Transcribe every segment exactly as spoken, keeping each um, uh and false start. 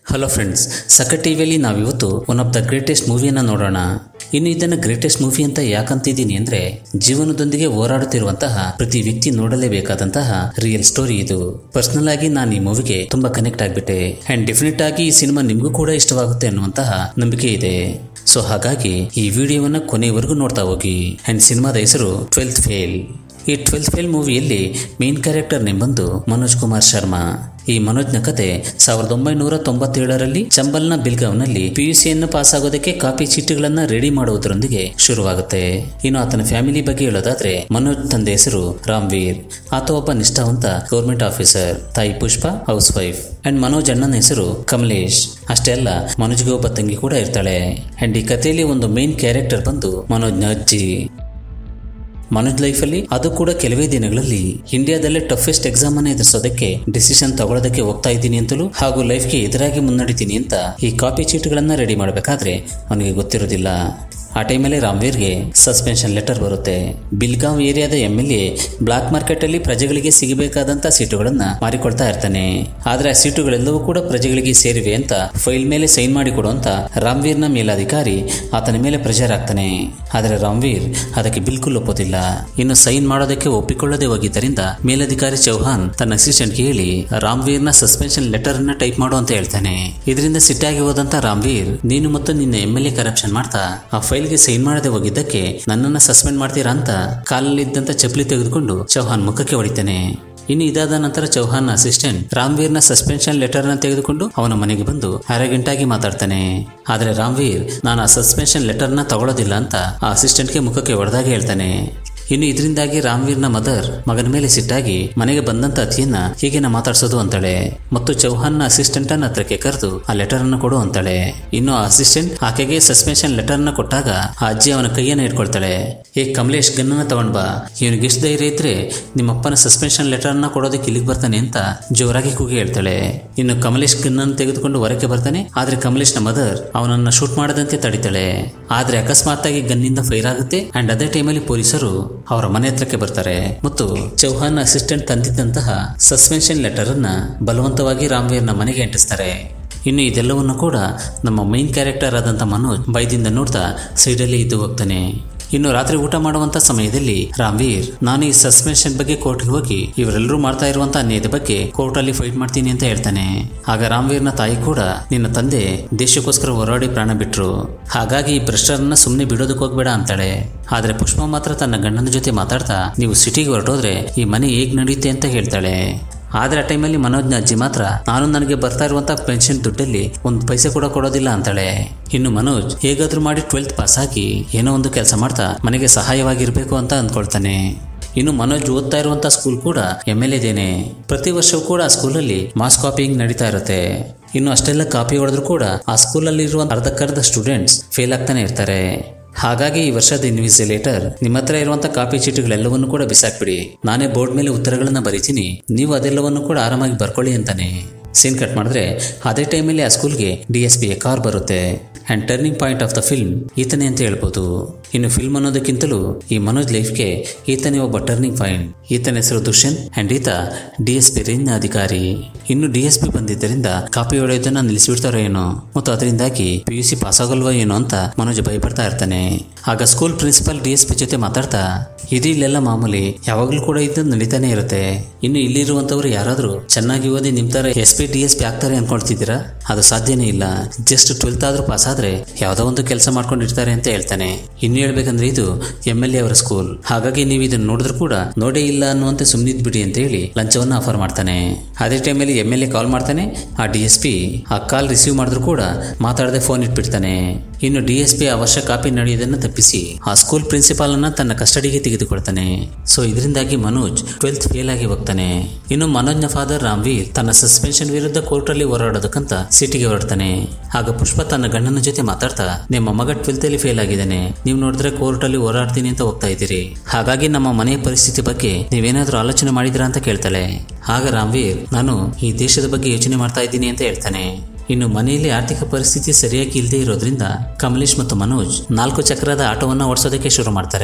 Hello friends, ಸಖತ್ ಟಿವಿಯಲ್ಲಿ ನಾವಿವತ್ತು ಒನ್ ಆಫ್ ದ ಗ್ರೇಟೆಸ್ಟ್ ಮೂವಿಯನ್ನು ನೋಡೋಣ. ಇನ್ನು ಇದನ್ನು ಗ್ರೇಟೆಸ್ಟ್ ಮೂವಿ ಅಂತ ಯಾಕಂತಿದ್ದೀನಿ ಅಂದ್ರೆ, ಜೀವನದೊಂದಿಗೆ ಹೋರಾಡುತ್ತಿರುವಂತಹ ಪ್ರತಿ ವ್ಯಕ್ತಿ ನೋಡಲೇಬೇಕಾದಂತಹ ರಿಯಲ್ ಸ್ಟೋರಿ ಇದು. ಪರ್ಸನಲ್ ಆಗಿ ನಾನು ಈ ಮೂವಿಗೆ ತುಂಬಾ ಕನೆಕ್ಟ್ ಆಗ್ಬಿಟ್ಟೆ ಅಂಡ್ ಡೆಫಿನೆಟ್ ಆಗಿ ಈ ಸಿನಿಮಾ ನಿಮಗೂ ಕೂಡ ಇಷ್ಟವಾಗುತ್ತೆ ಅನ್ನುವಂತಹ ನಂಬಿಕೆ ಇದೆ. ಸೊ ಹಾಗಾಗಿ ಈ ವಿಡಿಯೋವನ್ನ ಕೊನೆಯವರೆಗೂ ನೋಡ್ತಾ ಹೋಗಿ. ಅಂಡ್ ಸಿನಿಮಾದ ಹೆಸರು ಟ್ವೆಲ್ತ್ ಫೇಲ್. ಈ ಟ್ವೆಲ್ತ್ ಫೇಲ್ ಮೂವಿಯಲ್ಲಿ ಮೇನ್ ಕ್ಯಾರೆಕ್ಟರ್ ನೇಮ್ ಬಂದು ಮನೋಜ್ ಕುಮಾರ್ ಶರ್ಮಾ. ಈ ಮನೋಜ್ನ ಕತೆ ಸಾವಿರದ ಒಂಬೈನೂರ ತೊಂಬತ್ತೇಳರಲ್ಲಿ ಚಂಬಲ್ನ ಬಿಲ್ಗಾವ್ನಲ್ಲಿ ಪಿಯುಸಿಯನ್ನು ಪಾಸ್ ಆಗೋದಕ್ಕೆ ಕಾಪಿ ಚೀಟಿಗಳನ್ನ ರೆಡಿ ಮಾಡುವುದರೊಂದಿಗೆ ಶುರುವಾಗುತ್ತೆ. ಇನ್ನು ಆತನ ಫ್ಯಾಮಿಲಿ ಬಗ್ಗೆ ಹೇಳೋದಾದ್ರೆ, ಮನೋಜ್ ತಂದೆ ಹೆಸರು ರಾಮ್ವೀರ್. ಆತ ಒಬ್ಬ ನಿಷ್ಠಾವಂತ ಗೌರ್ಮೆಂಟ್ ಆಫೀಸರ್. ತಾಯಿ Pushpa house wife. And Manoj ಅಣ್ಣನ ಹೆಸರು ಕಮಲೇಶ್. ಅಷ್ಟೇ ಅಲ್ಲ, ಮನೋಜ್ಗೆ ಒಬ್ಬ ತಂಗಿ ಕೂಡ ಇರ್ತಾಳೆ. ಅಂಡ್ ಈ ಕಥೆಯಲ್ಲಿ ಒಂದು ಮೇನ್ ಕ್ಯಾರೆಕ್ಟರ್ ಬಂದು ಮನೋಜ್ನ ಅಜ್ಜಿ. ಮನೋಜ್ ಲೈಫಲ್ಲಿ ಅದು ಕೂಡ ಕೆಲವೇ ದಿನಗಳಲ್ಲಿ ಇಂಡಿಯಾದಲ್ಲೇ ಟಫೆಸ್ಟ್ ಎಕ್ಸಾಮ್ ಅನ್ನು ಎದುರಿಸೋದಕ್ಕೆ ಡಿಸಿಷನ್ ತಗೊಳ್ಳೋದಕ್ಕೆ ಹೋಗ್ತಾ ಇದ್ದೀನಿ ಅಂತಲೂ, ಹಾಗೂ ಲೈಫ್ಗೆ ಎದುರಾಗಿ ಮುನ್ನಡಿತೀನಿ ಅಂತ ಈ ಕಾಪಿ ಚೀಟ್ಗಳನ್ನ ರೆಡಿ ಮಾಡಬೇಕಾದ್ರೆ ಅವನಿಗೆ ಗೊತ್ತಿರೋದಿಲ್ಲ. ಆ ಟೈಮಲ್ಲಿ ರಾಮ್ವೀರ್ಗೆ ಸಸ್ಪೆನ್ಷನ್ ಲೆಟರ್ ಬರುತ್ತೆ. ಬಿಲ್ಗಾಂವ್ ಏರಿಯಾದ M L A black market ಅಲ್ಲಿ ಪ್ರಜೆಗಳಿಗೆ ಸಿಗಬೇಕಾದಂತ ಸೀಟುಗಳನ್ನ ಮಾರಿಕೊಳ್ತಾ ಇರ್ತಾನೆ. ಆದ್ರೆ ಆ ಸೀಟುಗಳೆಲ್ಲವೂ ಕೂಡ ಪ್ರಜೆಗಳಿಗೆ ಸೇರಿವೆ ಅಂತ ಫೈಲ್ ಮೇಲೆ ಸೈನ್ ಮಾಡಿ ಕೊಡುವಂತ ರಾಮ್ವೀರ್ನ ಮೇಲಾಧಿಕಾರಿ ಆತನ ಮೇಲೆ ಪ್ರೆಷರ್ ಆಗ್ತಾನೆ. ಆದ್ರೆ ರಾಮ್ವೀರ್ ಅದಕ್ಕೆ ಬಿಲ್ಕುಲ್ ಒಪ್ಪೋದಿಲ್ಲ. ಇನ್ನು ಸೈನ್ ಮಾಡೋದಕ್ಕೆ ಒಪ್ಪಿಕೊಳ್ಳದೆ ಹೋಗಿದ್ದರಿಂದ ಮೇಲಾಧಿಕಾರಿ ಚೌಹಾನ್ ತನ್ನ ಅಸಿಸ್ಟೆಂಟ್ಗೆ ಹೇಳಿ ರಾಮ್ವೀರ್ನ ಸಸ್ಪೆನ್ಷನ್ ಲೆಟರ್ ಅನ್ನ ಟೈಪ್ ಮಾಡು ಅಂತ ಹೇಳ್ತಾನೆ. ಇದರಿಂದ ಸಿಟ್ಟಾಗಿ ಹೋದಂತ ರಾಮ್ವೀರ್, ನೀನು ಮತ್ತು ನಿನ್ನ ಎಂ ಎಲ್ ಎ ಕರಪ್ಷನ್ ಮಾಡ್ತಾ ಆ ಫೈಲ್ ಗೆ ಸೈನ್ ಮಾಡದೆ ಹೋಗಿದ್ದಕ್ಕೆ ನನ್ನನ್ನ ಸಸ್ಪೆಂಡ್ ಮಾಡ್ತೀರಾ ಅಂತ ಕಾಲಲ್ಲಿದ್ದಂತ ಚಪ್ಪಲಿ ತೆಗೆದುಕೊಂಡು ಚೌಹಾನ್ ಮುಖಕ್ಕೆ ಹೊಡಿತಾನೆ. ಇನ್ನು ಇದಾದ ನಂತರ ಚೌಹಾನ್ ಅಸಿಸ್ಟೆಂಟ್ ರಾಮ್ವೀರ್ನ ಸಸ್ಪೆನ್ಷನ್ ಲೆಟರ್ ನ ತೆಗೆದುಕೊಂಡು ಅವನ ಮನೆಗೆ ಬಂದು ಅರಗಂಟಾಗಿ ಮಾತಾಡ್ತಾನೆ. ಆದ್ರೆ ರಾಮ್ವೀರ್, ನಾನು ಆ ಸಸ್ಪೆನ್ಷನ್ ಲೆಟರ್ ನ ತಗೊಳ್ಳೋದಿಲ್ಲ ಅಂತ ಆ ಅಸಿಸ್ಟೆಂಟ್ಗೆ ಮುಖಕ್ಕೆ ಹೊಡೆದಾಗ ಹೇಳ್ತಾನೆ. ಇನ್ನು ಇದರಿಂದಾಗಿ ರಾಮ್ವೀರ್ನ ಮದರ್ ಮಗನ ಮೇಲೆ ಸಿಟ್ಟಾಗಿ ಮನೆಗೆ ಬಂದಂತ ಅತಿಯನ್ನ ಹೀಗೇನ ಮಾತಾಡ್ಸೋದು ಅಂತಾಳೆ ಮತ್ತು ಚೌಹಾನ್ನ ಅಸಿಸ್ಟೆಂಟ್ ಅನ್ನ ಹತ್ರಕ್ಕೆ ಕರೆದು ಆ ಲೆಟರ್ ಅನ್ನು ಕೊಡು ಅಂತಾಳೆ. ಇನ್ನು ಆ ಅಸಿಸ್ಟೆಂಟ್ ಆಕೆಗೆ ಸಸ್ಪೆನ್ಷನ್ ಲೆಟರ್ ನ ಕೊಟ್ಟಾಗ ಆ ಅಜ್ಜಿ ಅವನ ಕೈಯನ್ನ ಇಟ್ಕೊಳ್ತಾಳೆ. ಏ ಕಮಲೇಶ್, ಗನ್ನನ್ನ ತಗೊಂಡ್ ಬಾ, ಇವನಿಗೆ ಎಷ್ಟು ಧೈರ್ಯ ಇದ್ರೆ ನಿಮ್ಮಪ್ಪನ ಸಸ್ಪೆನ್ಷನ್ ಲೆಟರ್ ನ ಕೊಡೋದಕ್ಕೆ ಇಲ್ಲಿಗೆ ಬರ್ತಾನೆ ಅಂತ ಜೋರಾಗಿ ಕೂಗಿ ಹೇಳ್ತಾಳೆ. ಇನ್ನು ಕಮಲೇಶ್ ಗನ್ನನ್ನು ತೆಗೆದುಕೊಂಡು ಹೊರಕ್ಕೆ ಬರ್ತಾನೆ. ಆದ್ರೆ ಕಮಲೇಶ್ನ ಮದರ್ ಅವನನ್ನ ಶೂಟ್ ಮಾಡದಂತೆ ತಡಿತಾಳೆ. ಆದ್ರೆ ಅಕಸ್ಮಾತ್ ಆಗಿ ಗನ್ನಿಂದ ಫೈರ್ ಆಗುತ್ತೆ ಅಂಡ್ ಅದೇ ಟೈಮಲ್ಲಿ ಪೊಲೀಸರು ಅವರ ಮನೆ ಹತ್ರಕ್ಕೆ ಬರ್ತಾರೆ ಮತ್ತು ಚೌಹಾನ್ ಅಸಿಸ್ಟೆಂಟ್ ತಂದಿದ್ದಂತಹ ಸಸ್ಪೆನ್ಷನ್ ಲೆಟರ್ ಅನ್ನ ಬಲವಂತವಾಗಿ ರಾಮ್ವೀರ್ನ ಮನೆಗೆ ಅಂಟಿಸ್ತಾರೆ. ಇನ್ನು ಇದೆಲ್ಲವನ್ನು ಕೂಡ ನಮ್ಮ ಮೈನ್ ಕ್ಯಾರೆಕ್ಟರ್ ಆದಂತ ಮನೋಜ್ ಭಯದಿಂದ ನೋಡ್ತಾ ಸೈಡಲ್ಲಿ ಇದ್ದು ಹೋಗ್ತಾನೆ. ಇನ್ನು ರಾತ್ರಿ ಊಟ ಮಾಡುವಂತ ಸಮಯದಲ್ಲಿ ರಾಮ್ವೀರ್, ನಾನು ಈ ಸಸ್ಪೆನ್ಷನ್ ಬಗ್ಗೆ ಕೋರ್ಟ್ಗೆ ಹೋಗಿ ಇವರೆಲ್ಲರೂ ಮಾಡ್ತಾ ಇರುವಂತ ಅನ್ಯಾಯದ ಬಗ್ಗೆ ಕೋರ್ಟ್ ಅಲ್ಲಿ ಫೈಟ್ ಮಾಡ್ತೀನಿ ಅಂತ ಹೇಳ್ತಾನೆ. ಆಗ ರಾಮ್ವೀರ್ನ ತಾಯಿ ಕೂಡ, ನಿನ್ನ ತಂದೆ ದೇಶಕ್ಕೋಸ್ಕರ ಹೋರಾಡಿ ಪ್ರಾಣ ಬಿಟ್ರು, ಹಾಗಾಗಿ ಈ ಭ್ರಷ್ಟರನ್ನ ಸುಮ್ಮನೆ ಬಿಡೋದಕ್ಕೆ ಹೋಗ್ಬೇಡ ಅಂತಾಳೆ. ಆದ್ರೆ ಪುಷ್ಪ ಮಾತ್ರ ತನ್ನ ಗಂಡನ ಜೊತೆ ಮಾತಾಡ್ತಾ, ನೀವು ಸಿಟಿಗೆ ಹೊರಟೋದ್ರೆ ಈ ಮನೆ ಹೇಗ್ ನಡೆಯುತ್ತೆ ಅಂತ ಹೇಳ್ತಾಳೆ. ಆದ್ರೆ ಆ ಟೈಮಲ್ಲಿ ಮನೋಜ್ನ ಅಜ್ಜಿ ಮಾತ್ರ, ನಾನು ನನಗೆ ಬರ್ತಾ ಇರುವಂತಹ ಪೆನ್ಷನ್ ದುಡ್ಡಲ್ಲಿ ಒಂದು ಪೈಸೆ ಕೂಡ ಕೊಡೋದಿಲ್ಲ ಅಂತಾಳೆ. ಇನ್ನು ಮನೋಜ್ ಹೇಗಾದ್ರೂ ಮಾಡಿ ಟ್ವೆಲ್ತ್ ಪಾಸ್ ಆಗಿ ಏನೋ ಒಂದು ಕೆಲಸ ಮಾಡ್ತಾ ಮನೆಗೆ ಸಹಾಯವಾಗಿರ್ಬೇಕು ಅಂತ ಅಂದ್ಕೊಳ್ತಾನೆ. ಇನ್ನು ಮನೋಜ್ ಓದ್ತಾ ಇರುವಂತ ಸ್ಕೂಲ್ ಕೂಡ ಎಂ ಎಲ್ ಎದೇನೆ. ಪ್ರತಿ ವರ್ಷವೂ ಕೂಡ ಆ ಸ್ಕೂಲಲ್ಲಿ ಮಾಸ್ ಕಾಪಿಂಗ್ ನಡೀತಾ ಇರುತ್ತೆ. ಇನ್ನು ಅಷ್ಟೆಲ್ಲ ಕಾಪಿ ಹೊಡೆದ್ರು ಕೂಡ ಆ ಸ್ಕೂಲಲ್ಲಿ ಇರುವ ಅರ್ಧಕ್ಕರ್ಧ ಸ್ಟೂಡೆಂಟ್ಸ್ ಫೇಲ್ ಆಗ್ತಾನೆ ಇರ್ತಾರೆ. ಹಾಗಾಗಿ ಈ ವರ್ಷದ ಇನ್ವಿಜಿಲೇಟರ್, ನಿಮ್ಮ ಹತ್ರ ಇರುವಂತ ಕಾಪಿ ಚೀಟಿಗಳೆಲ್ಲವನ್ನು ಕೂಡ ಬಿಸಾಕ್ಬಿಡಿ, ನಾನೇ ಬೋರ್ಡ್ ಮೇಲೆ ಉತ್ತರಗಳನ್ನ ಬರೀತೀನಿ, ನೀವು ಅದೆಲ್ಲವನ್ನು ಕೂಡ ಆರಾಮಾಗಿ ಬರ್ಕೊಳ್ಳಿ ಅಂತಾನೆ. ಸೀನ್ ಕಟ್ ಮಾಡಿದ್ರೆ ಅದೇ ಟೈಮಲ್ಲಿ ಆ ಸ್ಕೂಲ್ಗೆ ಡಿ ಎಸ್ ಪಿ ಕಾರ್ ಬರುತ್ತೆ. And turning point of the film ಈತನೇ ಅಂತ ಹೇಳ್ಬೋದು. ಇನ್ನು ಫಿಲ್ಮ್ ಅನ್ನೋದಕ್ಕಿಂತಲೂ ಈ ಮನೋಜ್ ಲೈಫ್ಗೆ ಈತನೇ ಒಬ್ಬ ಟರ್ನಿಂಗ್ ಪಾಯಿಂಟ್. ಈತನ ಹೆಸರು ದುಷ್ಯಂತ್ ಅಂಡ್ ಈತ ಡಿ ಎಸ್ ಪಿ ರೇಂಜ್ನ ಅಧಿಕಾರಿ. ಇನ್ನು ಡಿ ಎಸ್ ಪಿ ಬಂದಿದ್ದರಿಂದ ಕಾಪಿ ಹೊಡೆಯೋದನ್ನ ನಿಲ್ಲಿಸಿಬಿಡ್ತಾರೋ ಏನೋ ಮತ್ತು ಅದರಿಂದಾಗಿ ಪಿ ಯು ಸಿ ಪಾಸ್ ಆಗೋಲ್ವೋ ಏನೋ ಅಂತ ಮನೋಜ್ ಭಯಪಡ್ತಾ ಇರ್ತಾನೆ. ಆಗ school principal D S P ಜೊತೆ ಮಾತಾಡ್ತಾ, ಇದು ಇಲ್ಲೆಲ್ಲ ಮಾಮೂಲಿ, ಯಾವಾಗ್ಲೂ ಕೂಡ ಇದು ನಡೀತಾನೆ ಇರುತ್ತೆ. ಇನ್ನು ಇಲ್ಲಿರುವಂತವ್ರು ಯಾರಾದ್ರೂ ಚೆನ್ನಾಗಿ ಓದಿ ನಿಮ್ ತರ S P D S P ಆಗ್ತಾರೆ ಅನ್ಕೊಳ್ತಿದ್ದೀರಾ? ಅದು ಸಾಧ್ಯನೇ ಇಲ್ಲ. ಜಸ್ಟ್ ಟ್ವೆಲ್ತ್ ಆದ್ರೂ ಪಾಸ್ ಆದ್ರೆ ಯಾವ್ದೋ ಒಂದು ಕೆಲಸ ಮಾಡ್ಕೊಂಡಿರ್ತಾರೆ ಅಂತ ಹೇಳ್ತಾನೆ. ಇನ್ನು ಹೇಳ್ಬೇಕಂದ್ರೆ ಇದು ಎಂ ಎಲ್ ಎ ಅವರ ಸ್ಕೂಲ್, ಹಾಗಾಗಿ ನೀವು ಇದನ್ನ ನೋಡಿದ್ರು ಕೂಡ ನೋಡೇ ಇಲ್ಲ ಅನ್ನುವಂತೆ ಸುಮ್ಮನಿದ್ ಬಿಡಿ ಅಂತ ಹೇಳಿ ಲಂಚವನ್ನ ಆಫರ್ ಮಾಡ್ತಾನೆ. ಅದೇ ಟೈಮಲ್ಲಿ ಎಂ ಎಲ್ ಎ ಕಾಲ್ ಮಾಡ್ತಾನೆ. ಆ ಡಿ ಎಸ್ ಪಿ ಆ ಕಾಲ್ ರಿಸೀವ್ ಮಾಡಿದ್ರು ಕೂಡ ಮಾತಾಡದೆ ಫೋನ್ ಇಟ್ಬಿಡ್ತಾನೆ. ಇನ್ನು ಡಿ ಎಸ್ ಪಿ ಆ ವರ್ಷ ಕಾಪಿ ನಡೆಯೋದನ್ನ ತಪ್ಪಿಸಿ ಆ ಸ್ಕೂಲ್ ಪ್ರಿನ್ಸಿಪಾಲ್ ಅನ್ನ ತನ್ನ ಕಸ್ಟಡಿಗೆ ತೆಗೆದುಕೊಳ್ತಾನೆ. ಸೊ ಇದರಿಂದಾಗಿ ಮನೋಜ್ ಟ್ವೆಲ್ತ್ ಫೇಲ್ ಆಗಿ ಹೋಗ್ತಾನೆ. ಇನ್ನು ಮನೋಜ್ನ ಫಾದರ್ ರಾಮ್ವೀರ್ ತನ್ನ ಸಸ್ಪೆನ್ಷನ್ ವಿರುದ್ಧ ಕೋರ್ಟ್ ಅಲ್ಲಿ ಹೋರಾಡೋದಕ್ಕಂತ ಸಿಟಿಗೆ ಹೊರಡ್ತಾನೆ. ಆಗ ಪುಷ್ಪ ತನ್ನ ಗಂಡನ ಜೊತೆ ಮಾತಾಡ್ತಾ, ನಿಮ್ಮ ಮಗ ಟ್ವೆಲ್ತ್ ಅಲ್ಲಿ ಫೇಲ್ ಆಗಿದ್ದಾನೆ, ನೀವು ನೋಡಿದ್ರೆ ಕೋರ್ಟ್ ಅಲ್ಲಿ ಹೋರಾಡ್ತೀನಿ ಅಂತ ಹೋಗ್ತಾ ಇದ್ದೀರಿ, ಹಾಗಾಗಿ ನಮ್ಮ ಮನೆಯ ಪರಿಸ್ಥಿತಿ ಬಗ್ಗೆ ನೀವೇನಾದ್ರೂ ಆಲೋಚನೆ ಮಾಡಿದಿರಾ ಅಂತ ಕೇಳ್ತಾಳೆ. ಆಗ ರಾಮ್ವೀರ್, ನಾನು ಈ ದೇಶದ ಬಗ್ಗೆ ಯೋಚನೆ ಮಾಡ್ತಾ ಇದ್ದೀನಿ ಅಂತ ಹೇಳ್ತಾನೆ. ಇನ್ನು ಮನೆಯಲ್ಲಿ ಆರ್ಥಿಕ ಪರಿಸ್ಥಿತಿ ಸರಿಯಾಗಿ ಇಲ್ಲದೆ ಇರೋದ್ರಿಂದ ಕಮಲೇಶ್ ಮತ್ತು ಮನೋಜ್ ನಾಲ್ಕು ಚಕ್ರದ ಆಟೋವನ್ನ ಓಡಿಸೋದಕ್ಕೆ ಶುರು ಮಾಡ್ತಾರೆ.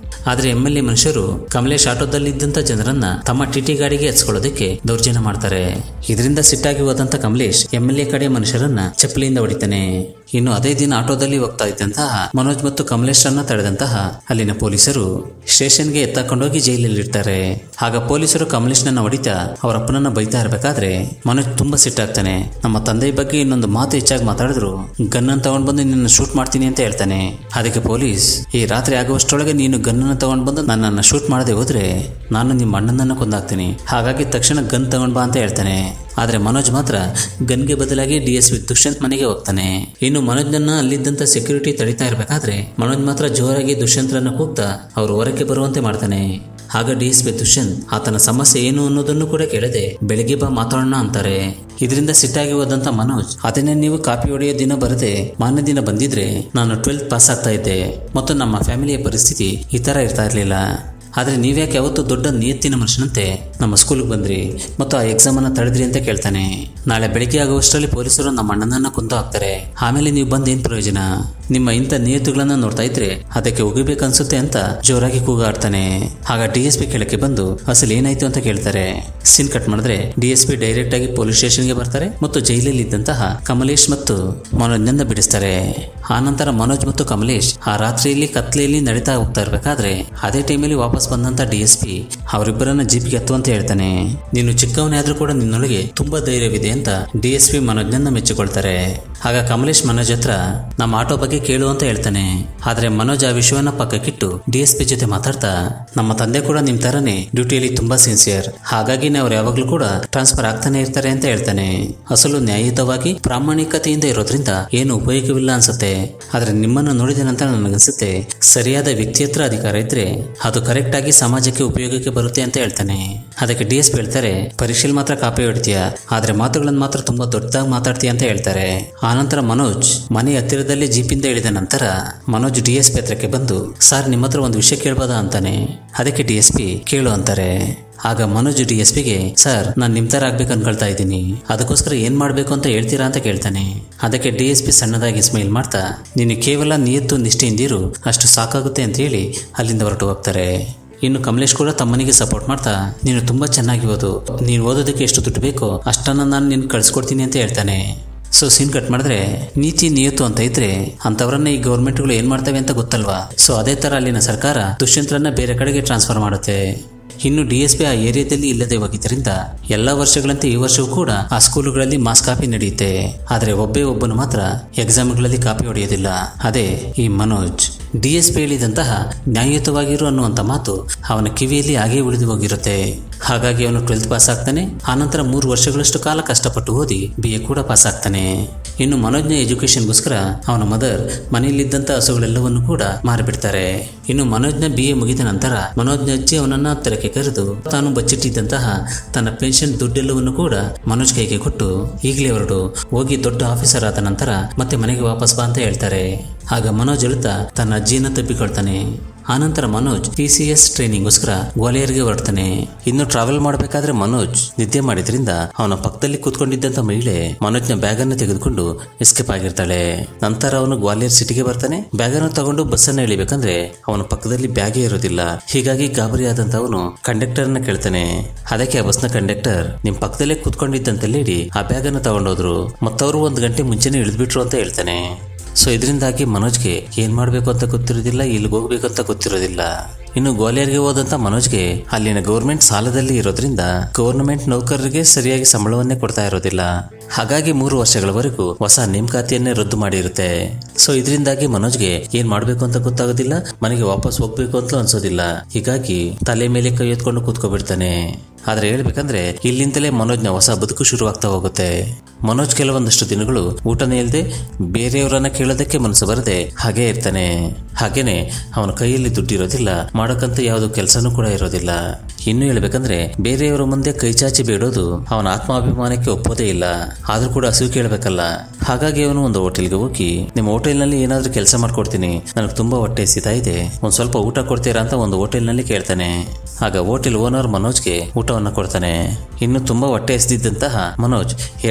ಆದ್ರೆ ಎಂ ಎಲ್ ಎ ಮನುಷ್ಯರು ಕಮಲೇಶ್ ಆಟೋದಲ್ಲಿದ್ದಂತ ಜನರನ್ನ ತಮ್ಮ ಟಿಟಿ ಗಾಡಿಗೆ ಹಚ್ಕೊಳ್ಳೋದಕ್ಕೆ ದೌರ್ಜನ್ಯ ಮಾಡ್ತಾರೆ. ಇದರಿಂದ ಸಿಟ್ಟಾಗಿ ಹೋದಂತ ಕಮಲೇಶ್ ಎಂ ಎಲ್ ಎ ಕಡೆ ಮನುಷ್ಯರನ್ನ ಚಪ್ಪಲಿಯಿಂದ ಹೊಡಿತಾನೆ. ಇನ್ನು ಅದೇ ದಿನ ಆಟೋದಲ್ಲಿ ಹೋಗ್ತಾ ಇದ್ದಂತಹ ಮನೋಜ್ ಮತ್ತು ಕಮಲೇಶ್ ರನ್ನ ತಡೆದಂತಹ ಅಲ್ಲಿನ ಪೊಲೀಸರು ಸ್ಟೇಷನ್ಗೆ ಎತ್ತಾಕೊಂಡೋಗಿ ಜೈಲಲ್ಲಿ ಇಡ್ತಾರೆ. ಆಗ ಪೊಲೀಸರು ಕಮಲೇಶ್ನನ್ನ ಹೊಡಿತಾ ಅವರ ಅಪ್ಪನನ್ನ ಬೈತಾ ಇರಬೇಕಾದ್ರೆ ಮನೋಜ್ ತುಂಬಾ ಸಿಟ್ಟಾಗ್ತಾನೆ. ನಮ್ಮ ತಂದೆ ಬಗ್ಗೆ ಇನ್ನೊಂದು ಮಾತು ಹೆಚ್ಚಾಗಿ ಮಾತಾಡಿದ್ರು ಗನ್ನನ್ನು ತಗೊಂಡ್ ಬಂದು ನಿನ್ನ ಶೂಟ್ ಮಾಡ್ತೀನಿ ಅಂತ ಹೇಳ್ತಾನೆ. ಅದಕ್ಕೆ ಪೊಲೀಸ್, ಈ ರಾತ್ರಿ ಆಗುವಷ್ಟರೊಳಗೆ ನೀನು ಗನ್ನನ್ನು ತಗೊಂಡ್ ಬಂದು ನನ್ನನ್ನ ಶೂಟ್ ಮಾಡದೆ ಹೋದ್ರೆ ನಾನು ನಿಮ್ಮ ಅಣ್ಣನನ್ನ ಕೊಂದಾಕ್ತೀನಿ, ಹಾಗಾಗಿ ತಕ್ಷಣ ಗನ್ ತಗೊಂಡ್ ಬಾ ಅಂತ ಹೇಳ್ತಾನೆ. ಆದ್ರೆ ಮನೋಜ್ ಮಾತ್ರ ಗನ್ಗೆ ಬದಲಾಗಿ ಡಿ ಎಸ್ ಪಿ ದುಷ್ಯಂತ್ ಮನೆಗೆ ಹೋಗ್ತಾನೆ. ಇನ್ನು ಮನೋಜ್ನನ್ನ ಅಲ್ಲಿದ್ದಂತ ಸೆಕ್ಯೂರಿಟಿ ತಡಿತಾ ಇರಬೇಕಾದ್ರೆ ಮನೋಜ್ ಮಾತ್ರ ಜೋರಾಗಿ ದುಷ್ಯಂತ್ರನ್ನ ಕೂಗ್ತಾ ಅವರು ಹೊರಕ್ಕೆ ಬರುವಂತೆ ಮಾಡ್ತಾನೆ. ಆಗ ಡಿ ಎಸ್ ಪಿ ದುಷ್ಯಂತ್ ಆತನ ಸಮಸ್ಯೆ ಏನು ಅನ್ನೋದನ್ನು ಕೂಡ ಕೇಳದೆ ಬೆಳಿಗ್ಗೆ ಬಾ ಮಾತಾಡೋಣ ಅಂತಾರೆ. ಇದರಿಂದ ಸಿಟ್ಟಾಗಿ ಹೋದಂತ ಮನೋಜ್, ಅದನ್ನೇ ನೀವು ಕಾಪಿ ಹೊಡೆಯೋ ದಿನ ಬರದೆ ಮಾನ್ಯ ದಿನ ಬಂದಿದ್ರೆ ನಾನು ಟ್ವೆಲ್ತ್ ಪಾಸ್ ಆಗ್ತಾ ಇದ್ದೆ ಮತ್ತು ನಮ್ಮ ಫ್ಯಾಮಿಲಿಯ ಪರಿಸ್ಥಿತಿ ಈ ತರ ಇರ್ತಾ ಇರ್ಲಿಲ್ಲ. ಆದ್ರೆ ನೀವ್ಯಾಕೆ ಯಾವತ್ತು ದೊಡ್ಡ ನಿಯತ್ತಿನ ಮನುಷ್ಯನಂತೆ ನಮ್ಮ ಸ್ಕೂಲ್ಗೆ ಬಂದ್ರಿ ಮತ್ತು ಆ ಎಕ್ಸಾಮ್ ಅನ್ನ ತಡೆದ್ರಿ ಅಂತ ಕೇಳ್ತಾನೆ. ನಾಳೆ ಬೆಳಿಗ್ಗೆ ಆಗುವಷ್ಟರಲ್ಲಿ ಪೊಲೀಸರು ನಮ್ಮ ಅಣ್ಣನನ್ನ ಕೊಂದು ಹಾಕ್ತಾರೆ. ಆಮೇಲೆ ನೀವು ಬಂದ್ ಏನ್ ಪ್ರಯೋಜನ? ನಿಮ್ಮ ಇಂಥ ನಿಯತ್ತುಗಳನ್ನ ನೋಡ್ತಾ ಇದ್ರೆ ಅದಕ್ಕೆ ಹೋಗಿಬೇಕನ್ಸುತ್ತೆ ಅಂತ ಜೋರಾಗಿ ಕೂಗಾಡ್ತಾನೆ. ಆಗ ಡಿ ಎಸ್ ಪಿ ಕೆಳಕ್ಕೆ ಬಂದು ಅಸಲು ಏನಾಯ್ತು ಅಂತ ಕೇಳ್ತಾರೆ. ಸೀನ್ ಕಟ್ ಮಾಡಿದ್ರೆ ಡಿ ಎಸ್ ಪಿ ಡೈರೆಕ್ಟ್ ಆಗಿ ಪೊಲೀಸ್ ಸ್ಟೇಷನ್ಗೆ ಬರ್ತಾರೆ ಮತ್ತು ಜೈಲಲ್ಲಿ ಇದ್ದಂತಹ ಕಮಲೇಶ್ ಮತ್ತು ಮನೋಜ್ನನ್ನ ಬಿಡಿಸ್ತಾರೆ. ಆ ನಂತರ ಮನೋಜ್ ಮತ್ತು ಕಮಲೇಶ್ ಆ ರಾತ್ರಿಯಲ್ಲಿ ಕತ್ಲೆಯಲ್ಲಿ ನಡೀತಾ ಹೋಗ್ತಾ ಇರ್ಬೇಕಾದ್ರೆ ಅದೇ ಟೈಮಲ್ಲಿ ವಾಪಸ್ ಬಂದಂತ ಡಿ ಎಸ್ ಪಿ ಅವರಿಬ್ಬರನ್ನ ಜೀಪ್ಗೆ ಹತ್ತುವಂತ ಹೇಳ್ತಾನೆ. ನೀನು ಚಿಕ್ಕವನೇ ಆದ್ರೂ ಕೂಡ ನಿನ್ನೊಳಗೆ ತುಂಬಾ ಧೈರ್ಯವಿದೆ ಅಂತ ಡಿ ಎಸ್ ಪಿ ಮನೋಜ್ನನ್ನ ಮೆಚ್ಚಿಕೊಳ್ತಾರೆ. ಆಗ ಕಮಲೇಶ್ ಮನೋಜ್ ಹತ್ರ ನಮ್ಮ ಆಟೋ ಬಗ್ಗೆ ಕೇಳು ಅಂತ ಹೇಳ್ತಾನೆ. ಆದ್ರೆ ಮನೋಜ್ ಆ ವಿಷಯವನ್ನ ಪಕ್ಕಕ್ಕಿಟ್ಟು ಡಿ ಎಸ್ ಪಿ ಜೊತೆ ಮಾತಾಡ್ತಾ ನಮ್ಮ ತಂದೆ ಕೂಡ ನಿಮ್ ತರನೇ ಡ್ಯೂಟಿಯಲ್ಲಿ ತುಂಬಾ ಸಿನ್ಸಿಯರ್, ಹಾಗಾಗಿ ಅವ್ರು ಯಾವಾಗ್ಲೂ ಕೂಡ ಟ್ರಾನ್ಸ್ಫರ್ ಆಗ್ತಾನೆ ಇರ್ತಾರೆ ಅಂತ ಹೇಳ್ತಾನೆ. ಅಸಲು ನ್ಯಾಯಯುತವಾಗಿ ಪ್ರಾಮಾಣಿಕತೆಯಿಂದ ಇರೋದ್ರಿಂದ ಏನು ಉಪಯೋಗವಿಲ್ಲ ಅನ್ಸುತ್ತೆ. ಆದ್ರೆ ನಿಮ್ಮನ್ನ ನೋಡಿದ ನಂತರ ನನಗನ್ಸುತ್ತೆ ಸರಿಯಾದ ವ್ಯಕ್ತಿ ಹತ್ರ ಅಧಿಕಾರ ಇದ್ರೆ ಅದು ಕರೆಕ್ಟ್ ಆಗಿ ಸಮಾಜಕ್ಕೆ ಉಪಯೋಗಕ್ಕೆ ಬರುತ್ತೆ ಅಂತ ಹೇಳ್ತಾನೆ. ಅದಕ್ಕೆ ಡಿ ಎಸ್ ಪಿ ಹೇಳ್ತಾರೆ, ಪರೀಕ್ಷೆಯಲ್ಲಿ ಮಾತ್ರ ಕಾಪಿ ಹೊಡಿತೀಯ, ಆದ್ರೆ ಮಾತುಗಳನ್ನ ಮಾತ್ರ ತುಂಬಾ ದೊಡ್ಡದಾಗಿ ಮಾತಾಡ್ತೀಯ ಅಂತ ಹೇಳ್ತಾರೆ. ಆನಂತರ ಮನೋಜ್ ಮನೆ ಹತ್ತಿರದಲ್ಲಿ ಜೀಪಿಂದ ಇಳಿದ ನಂತರ ಮನೋಜ್ ಡಿ ಎಸ್ ಪಿ ಹತ್ರಕ್ಕೆ ಬಂದು ಸರ್ ನಿಮ್ಮ ಹತ್ರ ಒಂದು ವಿಷಯ ಕೇಳ್ಬೋದಾ ಅಂತಾನೆ. ಅದಕ್ಕೆ ಡಿ ಎಸ್ ಪಿ ಕೇಳು ಅಂತಾರೆ. ಆಗ ಮನೋಜ್ ಡಿ ಎಸ್ ಪಿಗೆ ಸರ್ ನಾನ್ ನಿಮ್ ತರ ಆಗ್ಬೇಕು ಅನ್ಕೊಳ್ತಾ ಇದ್ದೀನಿ, ಅದಕ್ಕೋಸ್ಕರ ಏನ್ ಮಾಡ್ಬೇಕು ಅಂತ ಹೇಳ್ತೀರಾ ಅಂತ ಕೇಳ್ತಾನೆ. ಅದಕ್ಕೆ ಡಿ ಎಸ್ ಪಿ ಸಣ್ಣದಾಗಿ ಸ್ಮೈಲ್ ಮಾಡ್ತಾ ನೀನು ಕೇವಲ ನಿಯತ್ತು ನಿಷ್ಠೆಯಿಂದಿರು, ಅಷ್ಟು ಸಾಕಾಗುತ್ತೆ ಅಂತ ಹೇಳಿ ಅಲ್ಲಿಂದ ಹೊರಟು ಹೋಗ್ತಾರೆ. ಇನ್ನು ಕಮಲೇಶ್ ಕೂಡ ತಮ್ಮನಿಗೆ ಸಪೋರ್ಟ್ ಮಾಡ್ತಾ ನೀನು ತುಂಬಾ ಚೆನ್ನಾಗಿ ಓದು, ನೀನು ಓದೋದಕ್ಕೆ ಎಷ್ಟು ದುಡ್ಡು ಬೇಕೋ ಅಷ್ಟನ್ನ ನಾನು ನಿನ್ ಕಳ್ಸಿಕೊಡ್ತೀನಿ ಅಂತ ಹೇಳ್ತಾನೆ. ಸೊ ಸೀನ್ ಕಟ್ ಮಾಡಿದ್ರೆ ನೀತಿ ನಿಯತ್ತು ಅಂತ ಇದ್ರೆ ಅಂತವರನ್ನ ಈ ಗೌರ್ಮೆಂಟ್ಗಳು ಏನ್ ಮಾಡ್ತವೆ ಅಂತ ಗೊತ್ತಲ್ವಾ. ಸೊ ಅದೇ ತರ ಅಲ್ಲಿನ ಸರ್ಕಾರ ದುಷ್ಯಂತ್ರನ್ನ ಬೇರೆ ಕಡೆಗೆ ಟ್ರಾನ್ಸ್ಫರ್ ಮಾಡುತ್ತೆ. ಇನ್ನು ಡಿ ಎಸ್ ಪಿ ಆ ಏರಿಯಾದಲ್ಲಿ ಇಲ್ಲದೆ ಹೋಗಿದ್ದರಿಂದ ಎಲ್ಲಾ ವರ್ಷಗಳಂತೆ ಈ ವರ್ಷವೂ ಕೂಡ ಆ ಸ್ಕೂಲುಗಳಲ್ಲಿ ಮಾಸ್ ಕಾಪಿ ನಡೆಯುತ್ತೆ. ಆದ್ರೆ ಒಬ್ಬೇ ಒಬ್ಬನು ಮಾತ್ರ ಎಕ್ಸಾಮ್ಗಳಲ್ಲಿ ಕಾಪಿ ಹೊಡೆಯೋದಿಲ್ಲ, ಅದೇ ಈ ಮನೋಜ್. ಡಿ ಎಸ್ ಪಿ ಹೇಳಿದಂತಹ ನ್ಯಾಯಯುತವಾಗಿರು ಅನ್ನುವಂತ ಮಾತು ಅವನ ಕಿವಿಯಲ್ಲಿ ಹಾಗೆ ಉಳಿದು ಹೋಗಿರುತ್ತೆ. ಹಾಗಾಗಿ ಅವನು ಟ್ವೆಲ್ತ್ ಪಾಸ್ ಆಗ್ತಾನೆ. ಆನಂತರ ಮೂರು ವರ್ಷಗಳಷ್ಟು ಕಾಲ ಕಷ್ಟಪಟ್ಟು ಓದಿ ಬಿ ಎ ಕೂಡ ಪಾಸ್ ಆಗ್ತಾನೆ. ಇನ್ನು ಮನೋಜ್ನ ಎಜುಕೇಶನ್ಗೋಸ್ಕರ ಅವನ ಮದರ್ ಮನೆಯಲ್ಲಿದ್ದಂತ ಹಸುಗಳೆಲ್ಲವನ್ನು ಕೂಡ ಮಾರಿಬಿಡ್ತಾರೆ. ಇನ್ನು ಮನೋಜ್ನ ಬಿ ಎ ಮುಗಿದ ನಂತರ ಮನೋಜ್ನ ಅಜ್ಜಿ ಅವನನ್ನ ಹತ್ತಿರಕ್ಕೆ ಕರೆದು ತಾನು ಬಚ್ಚಿಟ್ಟಿದ್ದಂತಹ ತನ್ನ ಪೆನ್ಷನ್ ದುಡ್ಡೆಲ್ಲವನ್ನು ಕೂಡ ಮನೋಜ್ ಕೈಗೆ ಕೊಟ್ಟು ಈಗಲೇ ಹೊರಡು, ಹೋಗಿ ದೊಡ್ಡ ಆಫೀಸರ್ ಆದ ನಂತರ ಮತ್ತೆ ಮನೆಗೆ ವಾಪಸ್ ಬಾ ಅಂತ ಹೇಳ್ತಾರೆ. ಆಗ ಮನೋಜ್ ಅಳುತ್ತಾ ತನ್ನ ಅಜ್ಜಿಯನ್ನ ತಪ್ಪಿಕೊಳ್ತಾನೆ. ಆನಂತರ ಮನೋಜ್ ಪಿ ಸಿ ಎಸ್ ಟ್ರೈನಿಂಗ್ಗೋಸ್ಕರ ಗ್ವಾಲಿಯರ್ಗೆ ಹೊರಡ್ತಾನೆ. ಇನ್ನು ಟ್ರಾವೆಲ್ ಮಾಡಬೇಕಾದ್ರೆ ಮನೋಜ್ ನಿದ್ದೆ ಮಾಡಿದ್ರಿಂದ ಅವನ ಪಕ್ಕದಲ್ಲಿ ಕೂತ್ಕೊಂಡಿದ್ದಂತ ಮಹಿಳೆ ಮನೋಜ್ನ ಬ್ಯಾಗ್ ಅನ್ನು ತೆಗೆದುಕೊಂಡು ಎಸ್ಕೇಪ್ ಆಗಿರ್ತಾಳೆ. ನಂತರ ಅವನು ಗ್ವಾಲಿಯರ್ ಸಿಟಿಗೆ ಬರ್ತಾನೆ. ಬ್ಯಾಗ್ ಅನ್ನು ತಗೊಂಡು ಬಸ್ ಅನ್ನ ಇಳಿಬೇಕಂದ್ರೆ ಅವನ ಪಕ್ಕದಲ್ಲಿ ಬ್ಯಾಗೇ ಇರೋದಿಲ್ಲ. ಹೀಗಾಗಿ ಗಾಬರಿ ಆದಂತ ಅವನು ಕಂಡಕ್ಟರ್ ನ ಕೇಳ್ತಾನೆ. ಅದಕ್ಕೆ ಆ ಬಸ್ನ ಕಂಡಕ್ಟರ್ ನಿಮ್ ಪಕ್ಕದಲ್ಲೇ ಕೂತ್ಕೊಂಡಿದ್ದಂತ ಲೇಡಿ ಆ ಬ್ಯಾಗ್ ಅನ್ನು ತಗೊಂಡೋದ್ರು, ಮತ್ತವರು ಒಂದ್ ಗಂಟೆ ಮುಂಚೆನೆ ಇಳಿದ್ಬಿಟ್ರು ಅಂತ ಹೇಳ್ತಾನೆ. ಸೊ ಇದರಿಂದಾಗಿ ಮನೋಜ್ಗೆ ಏನ್ ಮಾಡ್ಬೇಕು ಅಂತ ಗೊತ್ತಿರೋದಿಲ್ಲ, ಇಲ್ಲಿಗೆ ಹೋಗ್ಬೇಕು ಅಂತ ಗೊತ್ತಿರೋದಿಲ್ಲ. ಇನ್ನು ಗ್ವಾಲಿಯರ್ಗೆ ಹೋದಂತ ಮನೋಜ್ಗೆ ಅಲ್ಲಿನ ಗೌರ್ಮೆಂಟ್ ಸಾಲದಲ್ಲಿ ಇರೋದ್ರಿಂದ ಗೌರ್ಮೆಂಟ್ ನೌಕರರಿಗೆ ಸರಿಯಾಗಿ ಸಂಬಳವನ್ನೇ ಕೊಡ್ತಾ ಇರೋದಿಲ್ಲ. ಹಾಗಾಗಿ ಮೂರು ವರ್ಷಗಳವರೆಗೂ ಹೊಸ ನೇಮಕಾತಿಯನ್ನೇ ರದ್ದು ಮಾಡಿರುತ್ತೆ. ಸೊ ಇದರಿಂದಾಗಿ ಮನೋಜ್ಗೆ ಏನ್ ಮಾಡ್ಬೇಕು ಅಂತ ಗೊತ್ತಾಗೋದಿಲ್ಲ, ಮನೆಗೆ ವಾಪಸ್ ಹೋಗ್ಬೇಕು ಅಂತ ಅನ್ಸೋದಿಲ್ಲ. ಹೀಗಾಗಿ ತಲೆ ಮೇಲೆ ಕೈ ಎತ್ಕೊಂಡು ಕೂತ್ಕೊಬಿಡ್ತಾನೆ. ಆದ್ರೆ ಹೇಳ್ಬೇಕಂದ್ರೆ ಇಲ್ಲಿಂದಲೇ ಮನೋಜ್ನ ಹೊಸ ಬದುಕು ಶುರುವಾಗ್ತಾ ಹೋಗುತ್ತೆ. ಮನೋಜ್ ಕೆಲವೊಂದಷ್ಟು ದಿನಗಳು ಊಟನೇ ಇಲ್ಲದೆ ಬೇರೆಯವರನ್ನ ಕೇಳೋದಕ್ಕೆ ಮನಸ್ಸು ಬರದೆ ಹಾಗೆ ಇರ್ತಾನೆ. ಹಾಗೇನೆ ಅವನ ಕೈಯಲ್ಲಿ ದುಡ್ಡಿರೋದಿಲ್ಲ, ಮಾಡೋಕ್ಕಂತ ಯಾವ್ದು ಕೆಲಸನೂ ಕೂಡ ಇರೋದಿಲ್ಲ. ಇನ್ನು ಹೇಳ್ಬೇಕಂದ್ರೆ ಬೇರೆಯವರ ಮುಂದೆ ಕೈ ಚಾಚಿ ಬೇಡೋದು ಅವನ ಆತ್ಮಾಭಿಮಾನಕ್ಕೆ ಒಪ್ಪೋದೇ ಇಲ್ಲ. ಆದ್ರೂ ಕೂಡ ಹಸಿವು ಕೇಳಬೇಕಲ್ಲ. ಹಾಗಾಗಿ ಅವನು ಒಂದು ಹೋಟೆಲ್ಗೆ ಹೋಗಿ ನಿಮ್ಮ ಹೋಟೆಲ್ ನಲ್ಲಿ ಏನಾದ್ರೂ ಕೆಲಸ ಮಾಡ್ಕೊಡ್ತೀನಿ, ನನಗೆ ತುಂಬಾ ಹೊಟ್ಟೆ ಹಸಿತಾ ಇದೆ, ಒಂದ್ ಸ್ವಲ್ಪ ಊಟ ಕೊಡ್ತೀರಾ ಅಂತ ಒಂದು ಹೋಟೆಲ್ ನಲ್ಲಿ ಕೇಳ್ತಾನೆ. ಆಗ ಹೋಟೆಲ್ ಓನರ್ ಮನೋಜ್ಗೆ ಊಟವನ್ನ ಕೊಡ್ತಾನೆ. ಇನ್ನು ತುಂಬಾ ಹೊಟ್ಟೆ ಹಸಿದಿದ್ದಂತಹ ಮನೋಜ್ ಎರಡೇ ನಿಮಿಷದಲ್ಲಿ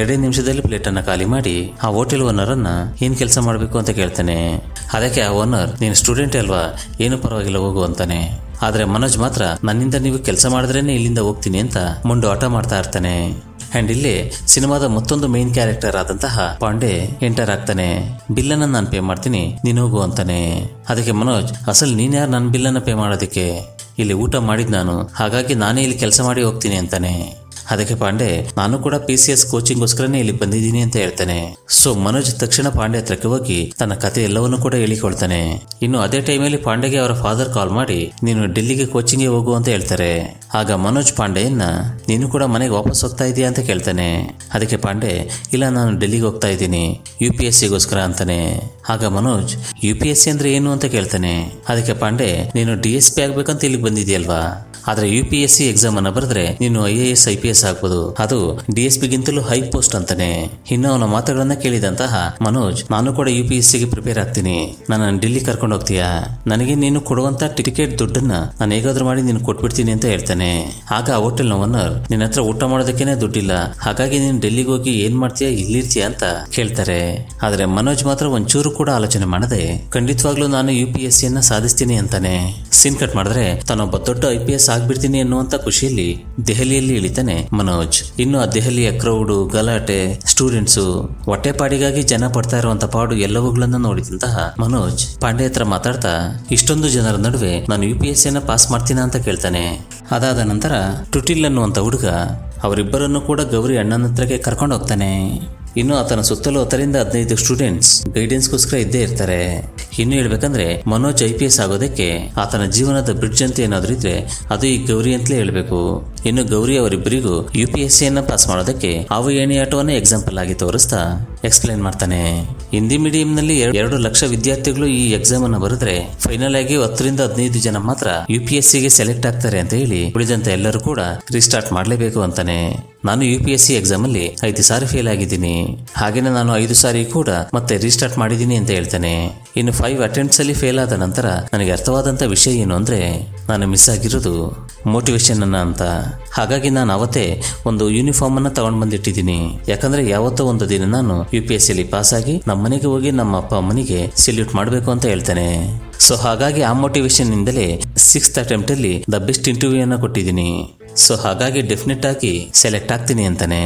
ನಿಮಿಷದಲ್ಲಿ ಪ್ಲೇಟ್ ಅನ್ನ ಖಾಲಿ ಮಾಡಿ ಆ ಹೋಟೆಲ್ ಓನರ್ ಅನ್ನ ಏನ್ ಕೆಲಸ ಮಾಡ್ಬೇಕು ಅಂತ ಕೇಳ್ತಾನೆ. ಅದಕ್ಕೆ ಆ ಓನರ್, ನೀನು ಸ್ಟೂಡೆಂಟ್ ಅಲ್ವಾ, ಏನು ಪರವಾಗಿಲ್ಲ ಹೋಗು ಅಂತಾನೆ. ಆದ್ರೆ ಮನೋಜ್ ಮಾತ್ರ ನನ್ನಿಂದ ನೀವು ಕೆಲಸ ಮಾಡಿದ್ರೇನೆ ಇಲ್ಲಿಂದ ಹೋಗ್ತೀನಿ ಅಂತ ಮುಂಡು ಆಟ ಮಾಡ್ತಾ ಇರ್ತಾನೆ. ಅಂಡ್ ಇಲ್ಲಿ ಸಿನಿಮಾದ ಮತ್ತೊಂದು ಮೇನ್ ಕ್ಯಾರೆಕ್ಟರ್ ಆದಂತಹ ಪಾಂಡೆ ಎಂಟರ್ ಆಗ್ತಾನೆ. ಬಿಲ್ಲನ್ನ ನಾನು ಪೇ ಮಾಡ್ತೀನಿ, ನೀನು ಹೋಗು ಅಂತಾನೆ. ಅದಕ್ಕೆ ಮನೋಜ್, ಅಸಲ್ ನೀನ್ ಯಾರು ನನ್ನ ಬಿಲ್ಲನ್ನ ಪೇ ಮಾಡೋದಕ್ಕೆ? ಇಲ್ಲಿ ಊಟ ಮಾಡಿದ್ ನಾನು, ಹಾಗಾಗಿ ನಾನೇ ಇಲ್ಲಿ ಕೆಲಸ ಮಾಡಿ ಹೋಗ್ತೀನಿ ಅಂತಾನೆ. ಅದಕ್ಕೆ ಪಾಂಡೆ, ನಾನು ಕೂಡ ಪಿ ಸಿ ಎಸ್ ಕೋಚಿಂಗ್ಗೋಸ್ಕರನೇ ಇಲ್ಲಿ ಬಂದಿದ್ದೀನಿ ಅಂತ ಹೇಳ್ತಾನೆ. ಸೊ ಮನೋಜ್ ತಕ್ಷಣ ಪಾಂಡೆ ಹತ್ರಕ್ಕೆ ಹೋಗಿ ತನ್ನ ಕತೆ ಎಲ್ಲವನ್ನೂ ಕೂಡ ಹೇಳಿಕೊಳ್ತಾನೆ. ಇನ್ನು ಅದೇ ಟೈಮಲ್ಲಿ ಪಾಂಡೆಗೆ ಅವರ ಫಾದರ್ ಕಾಲ್ ಮಾಡಿ ನೀನು ಡೆಲ್ಲಿಗೆ ಕೋಚಿಂಗ್ಗೆ ಹೋಗು ಅಂತ ಹೇಳ್ತಾರೆ. ಆಗ ಮನೋಜ್ ಪಾಂಡೆಯನ್ನ, ನೀನು ಕೂಡ ಮನೆಗೆ ವಾಪಸ್ ಹೋಗ್ತಾ ಇದೀಯಾ ಅಂತ ಕೇಳ್ತಾನೆ. ಅದಕ್ಕೆ ಪಾಂಡೆ, ಇಲ್ಲ ನಾನು ಡೆಲ್ಲಿಗೆ ಹೋಗ್ತಾ ಇದ್ದೀನಿ ಯು ಪಿ ಎಸ್ ಸಿಗೋಸ್ಕರ ಅಂತಾನೆ. ಆಗ Manoj, U P S C ಅಂದ್ರೆ ಏನು ಅಂತ ಕೇಳ್ತಾನೆ. ಅದಕ್ಕೆ ಪಾಂಡೆ, ನೀನು ಡಿ ಎಸ್ ಪಿ ಆಗ್ಬೇಕಂತ ಇಲ್ಲಿಗೆ ಬಂದಿದ್ಯಲ್ವಾ, ಆದ್ರೆ U P S C exam ಅನ್ನ ಬರೆದ್ರೆ ನೀನು I A S I P S ಆಗ್ಬೋದು, ಅದು ಡಿ ಎಸ್ ಪಿ ಗಿಂತಲೂ ಹೈ ಪೋಸ್ಟ್ ಅಂತಾನೆ. ಇನ್ನು ಅವನ ಮಾತುಗಳನ್ನ ಕೇಳಿದಂತಹ ಮನೋಜ್, ನಾನು ಕೂಡ ಯು ಪಿ ಎಸ್ ಸಿಗೆ ಪ್ರಿಪೇರ್ ಆಗ್ತೀನಿ, ನನ್ನ ಡೆಲ್ಲಿ ಕರ್ಕೊಂಡು ಹೋಗ್ತೀಯಾ, ನನಗೆ ನೀನು ಕೊಡುವಂತ ಟಿಕೆಟ್ ದುಡ್ಡನ್ನ ನಾನು ಹೇಗಾದ್ರೂ ಮಾಡಿ ನೀನು ಕೊಟ್ಬಿಡ್ತೀನಿ ಅಂತ ಹೇಳ್ತಾನೆ. ಆಗ ಆ ಹೋಟೆಲ್ ನ ಓನರ್, ನಿನ್ನ ಹತ್ರ ಊಟ ಮಾಡೋದಕ್ಕೇನೆ ದುಡ್ಡಿಲ್ಲ, ಹಾಗಾಗಿ ನೀನು ಡೆಲ್ಲಿಗೆ ಹೋಗಿ ಏನ್ ಮಾಡ್ತೀಯಾ, ಇಲ್ಲಿರ್ತೀಯಾ ಅಂತ ಕೇಳ್ತಾರೆ. ಆದ್ರೆ ಮನೋಜ್ ಮಾತ್ರ ಒಂಚೂರು ಕೂಡ ಆಲೋಚನೆ ಮಾಡದೆ, ಖಂಡಿತವಾಗ್ಲೂ ನಾನು ಯು ಪಿ ಎಸ್ ಸಿಯನ್ನ ಸಾಧಿಸ್ತೀನಿ ಅಂತಾನೆ. ಸೀನ್ ಕಟ್ ಮಾಡಿದ್ರೆ ತಾನೊಬ್ಬ ದೊಡ್ಡ ಐ ಪಿ ಎಸ್ ಆಗ್ಬಿಡ್ತೀನಿ ಎನ್ನುವಂತ ಖುಷಿಯಲ್ಲಿ ದೆಹಲಿಯಲ್ಲಿ ಇಳಿತಾನೆ ಮನೋಜ್. ಇನ್ನು ಆ ದೆಹಲಿಯ ಕ್ರೌಡು, ಗಲಾಟೆ, ಸ್ಟೂಡೆಂಟ್ಸು, ಹೊಟ್ಟೆಪಾಡಿಗಾಗಿ ಜನ ಪಡ್ತಾ ಇರುವಂತ ಪಾಡು ಎಲ್ಲವುಗಳನ್ನ ನೋಡಿದಂತಹ ಮನೋಜ್ ಪಾಂಡೆ ಹತ್ರ ಮಾತಾಡ್ತಾ, ಇಷ್ಟೊಂದು ಜನರ ನಡುವೆ ನಾನು ಯು ಪಿ ಎಸ್ ಸಿಯನ್ನ ಪಾಸ್ ಮಾಡ್ತೀನ ಅಂತ ಕೇಳ್ತಾನೆ. ಅದಾದ ನಂತರ ಟುಟಿಲ್ ಅನ್ನುವಂತ ಹುಡುಗ ಅವರಿಬ್ಬರನ್ನು ಕೂಡ ಗೌರಿ ಅಣ್ಣನ ಹತ್ರಕ್ಕೆ ಕರ್ಕೊಂಡು ಹೋಗ್ತಾನೆ. ಇನ್ನು ಆತನ ಸುತ್ತಲೂ ಹತ್ತರಿಂದ ಹದಿನೈದು ಸ್ಟೂಡೆಂಟ್ಸ್ ಗೈಡೆನ್ಸ್ಗೋಸ್ಕರ ಇದ್ದೇ ಇರ್ತಾರೆ. ಇನ್ನು ಹೇಳ್ಬೇಕಂದ್ರೆ ಮನೋಜ್ ಐ ಪಿ ಎಸ್ ಆಗೋದಕ್ಕೆ ಆತನ ಜೀವನದ ಬ್ರಿಡ್ಜ್ ಅಂತ ಏನಾದ್ರೂ ಇದ್ರೆ ಅದು ಈ ಗೌರಿ ಅಂತಲೇ ಹೇಳ್ಬೇಕು. ಇನ್ನು ಗೌರಿ ಅವರಿಬ್ಬರಿಗೂ ಯು ಪಿ ಎಸ್ ಸಿಯನ್ನ ಪಾಸ್ ಮಾಡೋದಕ್ಕೆ ಹಾವು ಏಣಿ ಆಟವನ್ನ ಎಕ್ಸಾಂಪಲ್ ಆಗಿ ತೋರಿಸ್ತಾ ಎಕ್ಸ್ಪ್ಲೈನ್ ಮಾಡ್ತಾನೆ. ಹಿಂದಿ ಮೀಡಿಯಂ ನಲ್ಲಿ ಎರಡು ಲಕ್ಷ ವಿದ್ಯಾರ್ಥಿಗಳು ಈ ಎಕ್ಸಾಮ್ ಅನ್ನ ಬರೆದ್ರೆ ಫೈನಲ್ ಆಗಿ ಹತ್ತರಿಂದ ಹದಿನೈದು ಜನ ಮಾತ್ರ ಯು ಪಿ ಎಸ್ ಸಿಗೆ ಸೆಲೆಕ್ಟ್ ಆಗ್ತಾರೆ ಅಂತ ಹೇಳಿ ಉಳಿದಂತ ಎಲ್ಲರೂ ಕೂಡ ರೀಸ್ಟಾರ್ಟ್ ಮಾಡಲೇಬೇಕು ಅಂತಾನೆ. ನಾನು U P S C exam ಅಲ್ಲಿ ಐದು ಸಾರಿ ಫೇಲ್ ಆಗಿದ್ದೀನಿ, ಹಾಗೇನೆ ನಾನು ಐದು ಸಾರಿ ಕೂಡ ಮತ್ತೆ ರೀಸ್ಟಾರ್ಟ್ ಮಾಡಿದ್ದೀನಿ ಅಂತ ಹೇಳ್ತಾನೆ. ಇನ್ನು ಫೈವ್ ಅಟೆಂಪ್ಟ್ಸ್ ಅಲ್ಲಿ ಫೇಲ್ ಆದ ನಂತರ ನನಗೆ ಅರ್ಥವಾದಂತ ವಿಷಯ ಏನು ಅಂದ್ರೆ ನಾನು ಮಿಸ್ ಆಗಿರೋದು ಮೋಟಿವೇಶನ್ ಅನ್ನ ಅಂತ. ಹಾಗಾಗಿ ನಾನು ಅವತ್ತೇ ಒಂದು ಯೂನಿಫಾರ್ಮ್ ಅನ್ನ ತಗೊಂಡ್ ಬಂದಿಟ್ಟಿದ್ದೀನಿ, ಯಾಕಂದ್ರೆ ಯಾವತ್ತೋ ಒಂದು ದಿನ ನಾನು U P S C pass ಆಗಿ ನಮ್ಮ ಮನೆಗೆ ಹೋಗಿ ನಮ್ಮ ಅಪ್ಪ ಅಮ್ಮನಿಗೆ ಸೆಲ್ಯೂಟ್ ಮಾಡಬೇಕು ಅಂತ ಹೇಳ್ತಾನೆ. ಸೊ ಹಾಗಾಗಿ ಆ ಮೋಟಿವೇಶನ್ ಇಂದಲೇ ಸಿಕ್ಸ್ತ್ ಅಟೆಂಪ್ಟ್ ಅಲ್ಲಿ ದ ಬೆಸ್ಟ್ ಇಂಟರ್ವ್ಯೂ ಅನ್ನ ಕೊಟ್ಟಿದ್ದೀನಿ. ಸೊ ಹಾಗಾಗಿ ಡೆಫಿನೆಟ್ ಆಗಿ ಸೆಲೆಕ್ಟ್ ಆಗ್ತೀನಿ ಅಂತಾನೆ.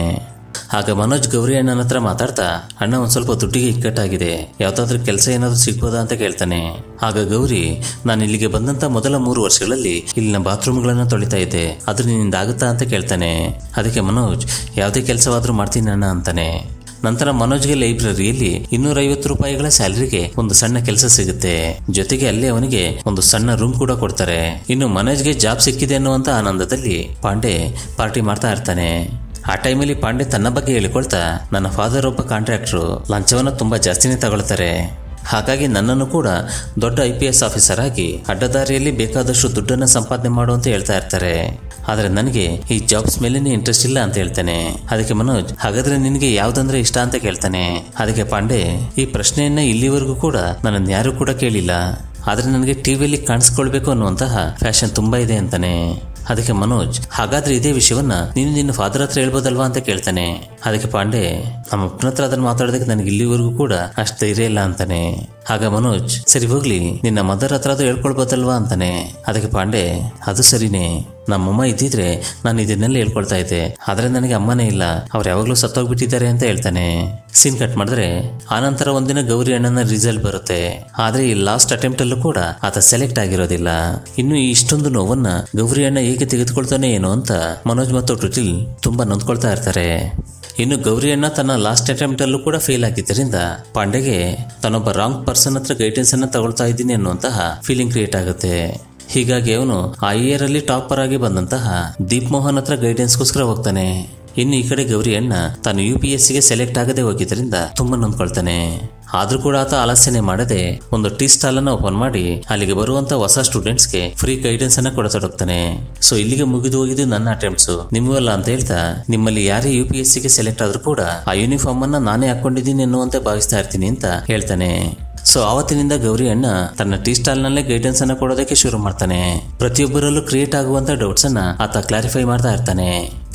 ಆಗ ಮನೋಜ್ ಗೌರಿ ಅಣ್ಣನ ಹತ್ರ ಮಾತಾಡ್ತಾ, ಅಣ್ಣ ಒಂದ್ ಸ್ವಲ್ಪ ದುಡ್ಡಿಗೆ ಇಕ್ಕಟ್ಟಾಗಿದೆ, ಯಾವ್ದಾದ್ರು ಕೆಲಸ ಏನಾದ್ರು ಸಿಗ್ಬೋದಾ ಅಂತ ಕೇಳ್ತಾನೆ. ಆಗ ಗೌರಿ, ನಾನು ಇಲ್ಲಿಗೆ ಬಂದಂತ ಮೊದಲ ಮೂರು ವರ್ಷಗಳಲ್ಲಿ ಇಲ್ಲಿನ ಬಾತ್ರೂಮ್ಗಳನ್ನ ತೊಳಿತಾ ಇದ್ದೆ, ಅದ್ರ ನಿನ್ನಿಂದ ಆಗುತ್ತಾ ಅಂತ ಕೇಳ್ತಾನೆ. ಅದಕ್ಕೆ ಮನೋಜ್, ಯಾವುದೇ ಕೆಲಸವಾದ್ರೂ ಮಾಡ್ತೀನಿ ಅಣ್ಣ ಅಂತಾನೆ. ನಂತರ ಮನೋಜ್ಗೆ ಲೈಬ್ರರಿಯಲ್ಲಿ ಇನ್ನೂರ ಐವತ್ತು ರೂಪಾಯಿಗಳ ಸ್ಯಾಲರಿಗೆ ಒಂದು ಸಣ್ಣ ಕೆಲಸ ಸಿಗುತ್ತೆ, ಜೊತೆಗೆ ಅಲ್ಲೇ ಅವನಿಗೆ ಒಂದು ಸಣ್ಣ ರೂಮ್ ಕೂಡ ಕೊಡ್ತಾರೆ. ಇನ್ನು ಮನೋಜ್ಗೆ ಜಾಬ್ ಸಿಕ್ಕಿದೆ ಅನ್ನುವಂತ ಆನಂದದಲ್ಲಿ ಪಾಂಡೆ ಪಾರ್ಟಿ ಮಾಡ್ತಾ ಇರ್ತಾನೆ. ಆ ಟೈಮಲ್ಲಿ ಪಾಂಡೆ ತನ್ನ ಬಗ್ಗೆ ಹೇಳಿಕೊಳ್ತಾ, ನನ್ನ ಫಾದರ್ ಒಬ್ಬ ಕಾಂಟ್ರಾಕ್ಟ್ರು, ಲಂಚವನ್ನ ತುಂಬಾ ಜಾಸ್ತಿನೇ ತಗೊಳ್ತಾರೆ, ಹಾಗಾಗಿ ನನ್ನನ್ನು ಕೂಡ ದೊಡ್ಡ ಐ ಪಿ ಎಸ್ ಆಫೀಸರ್ ಆಗಿ ಅಡ್ಡದಾರಿಯಲ್ಲಿ ಬೇಕಾದಷ್ಟು ದುಡ್ಡನ್ನ ಸಂಪಾದನೆ ಮಾಡು ಅಂತ ಹೇಳ್ತಾ ಇರ್ತಾರೆ. ಆದ್ರೆ ನನಗೆ ಈ ಜಾಬ್ಸ್ ಮೇಲೇನೆ ಇಂಟ್ರೆಸ್ಟ್ ಇಲ್ಲ ಅಂತ ಹೇಳ್ತಾನೆ. ಅದಕ್ಕೆ ಮನೋಜ್, ಹಾಗಾದ್ರೆ ನಿನಗೆ ಯಾವ್ದಂದ್ರೆ ಇಷ್ಟ ಅಂತ ಕೇಳ್ತಾನೆ. ಅದಕ್ಕೆ ಪಾಂಡೆ, ಈ ಪ್ರಶ್ನೆಯನ್ನ ಇಲ್ಲಿವರೆಗೂ ಕೂಡ ನನ್ನನ್ನು ಯಾರು ಕೂಡ ಕೇಳಿಲ್ಲ, ಆದ್ರೆ ನನಗೆ ಟಿವಿಯಲ್ಲಿ ಕಾಣಿಸ್ಕೊಳ್ಬೇಕು ಅನ್ನುವಂತಹ ಫ್ಯಾಷನ್ ತುಂಬಾ ಇದೆ ಅಂತಾನೆ. ಅದಕ್ಕೆ ಮನೋಜ್, ಹಾಗಾದ್ರೆ ಇದೇ ವಿಷಯವನ್ನ ನೀನು ನಿನ್ನ ಫಾದರ್ ಹತ್ರ ಹೇಳ್ಬೋದಲ್ವಾ ಅಂತ ಕೇಳ್ತಾನೆ. ಅದಕ್ಕೆ ಪಾಂಡೆ, ನಮ್ಮ ಅಪ್ಪನ ಹತ್ರ ಅದನ್ನ ಮಾತಾಡೋದಕ್ಕೆ ನನಗೆ ಇಲ್ಲಿವರೆಗೂ ಕೂಡ ಅಷ್ಟು ಧೈರ್ಯ ಇಲ್ಲ ಅಂತಾನೆ. ಆಗ ಮನೋಜ್, ಸರಿ ಹೋಗ್ಲಿ, ನಿನ್ನ ಮದರ್ ಹತ್ರ ಅದು ಹೇಳ್ಕೊಳ್ಬೋದಲ್ವಾ ಅಂತಾನೆ. ಅದಕ್ಕೆ ಪಾಂಡೆ, ಅದು ಸರಿನೇ, ನಮ್ಮಮ್ಮ ಇದ್ದಿದ್ರೆ ನಾನು ಇದನ್ನೆಲ್ಲ ಹೇಳ್ಕೊಳ್ತಾ ಇದ್ದೆ, ಆದ್ರೆ ನನಗೆ ಅಮ್ಮನೇ ಇಲ್ಲ, ಅವ್ರು ಯಾವಾಗ್ಲೂ ಸತ್ತೋಗ್ಬಿಟ್ಟಿದ್ದಾರೆ ಅಂತ ಹೇಳ್ತಾನೆ. ಸೀನ್ ಕಟ್ ಮಾಡಿದ್ರೆ ಆನಂತರ ಒಂದಿನ ಗೌರಿ ಅಣ್ಣನ ರಿಸಲ್ಟ್ ಬರುತ್ತೆ, ಆದ್ರೆ ಈ ಲಾಸ್ಟ್ ಅಟೆಂಪ್ಟ್ ಅಲ್ಲೂ ಕೂಡ ಆತ ಸೆಲೆಕ್ಟ್ ಆಗಿರೋದಿಲ್ಲ. ಇನ್ನು ಈ ಇಷ್ಟೊಂದು ನೋವನ್ನ ಗೌರಿ ಅಣ್ಣ ಹೇಗೆ ತೆಗೆದುಕೊಳ್ತಾನೆ ಏನೋ ಅಂತ ಮನೋಜ್ ಮತ್ತು ಟುಟಿಲ್ ತುಂಬಾ ನೊಂದ್ಕೊಳ್ತಾ ಇರ್ತಾರೆ. ಇನ್ನು ಗೌರಿ ಅಣ್ಣ ತನ್ನ ಲಾಸ್ಟ್ ಅಟೆಂಪ್ಟ್ ಅಲ್ಲೂ ಕೂಡ ಫೇಲ್ ಆಗಿದ್ದರಿಂದ ಪಾಂಡೆಗೆ ತನ್ನೊಬ್ಬ ರಾಂಗ್ ಪರ್ಸನ್ ಹತ್ರ ಗೈಡೆನ್ಸ್ ಅನ್ನ ತಗೊಳ್ತಾ ಇದ್ದೀನಿ ಅನ್ನುವಂತಹ ಫೀಲಿಂಗ್ ಕ್ರಿಯೇಟ್ ಆಗುತ್ತೆ. ಹೀಗಾಗಿ ಅವನು ಆ ಇಯರ್ ಅಲ್ಲಿ ಟಾಪರ್ ಆಗಿ ಬಂದಂತಹ ದೀಪ್ ಮೋಹನ್ ಹತ್ರ ಗೈಡೆನ್ಸ್ಗೋಸ್ಕರ ಹೋಗ್ತಾನೆ. ಇನ್ನು ಈ ಕಡೆ ಗೌರಿ ಅಣ್ಣ ತಾನು ಯು ಪಿ ಎಸ್ ಸಿಗೆ ಸೆಲೆಕ್ಟ್ ಆಗದೆ ಹೋಗಿದ್ದರಿಂದ ತುಂಬಾ ನೊಂದ್ಕೊಳ್ತಾನೆ. ಆದ್ರೂ ಕೂಡ ಆತ ಆಲಸ್ಯನೆ ಮಾಡದೆ ಒಂದು ಟೀ ಸ್ಟಾಲ್ ಅನ್ನ ಓಪನ್ ಮಾಡಿ ಅಲ್ಲಿಗೆ ಬರುವಂತ ಹೊಸ ಸ್ಟೂಡೆಂಟ್ಸ್ಗೆ ಫ್ರೀ ಗೈಡೆನ್ಸ್ ಅನ್ನ ಕೊಡತೊಡಗ್ತಾನೆ. ಸೊ ಇಲ್ಲಿಗೆ ಮುಗಿದು ಹೋಗಿದ್ದು ನನ್ನ ಅಟೆಂಪ್ಟ್ಸ್, ನಿಮಗಲ್ಲ ಅಂತ ಹೇಳ್ತಾ ನಿಮ್ಮಲ್ಲಿ ಯಾರೇ ಯು ಪಿ ಎಸ್ ಸಿಗೆ ಸೆಲೆಕ್ಟ್ ಆದ್ರೂ ಕೂಡ ಆ ಯೂನಿಫಾರ್ಮ್ ಅನ್ನ ನಾನೇ ಹಾಕೊಂಡಿದ್ದೀನಿ ಎನ್ನುವಂತೆ ಭಾವಿಸ್ತಾ ಇರ್ತೀನಿ ಅಂತ ಹೇಳ್ತಾನೆ. ಸೊ ಆವತ್ತಿನಿಂದ ಗೌರಿ ಅಣ್ಣ ತನ್ನ ಟೀ ಸ್ಟಾಲ್ ನಲ್ಲೇ ಗೈಡೆನ್ಸ್ ಅನ್ನ ಕೊಡೋದಕ್ಕೆ ಶುರು ಮಾಡ್ತಾನೆ. ಪ್ರತಿಯೊಬ್ಬರಲ್ಲೂ ಕ್ರಿಯೇಟ್ ಆಗುವಂತ ಡೌಟ್ಸ್ ಅನ್ನ ಆತ ಕ್ಲಾರಿಫೈ ಮಾಡ್ತಾ ಇರ್ತಾನೆ.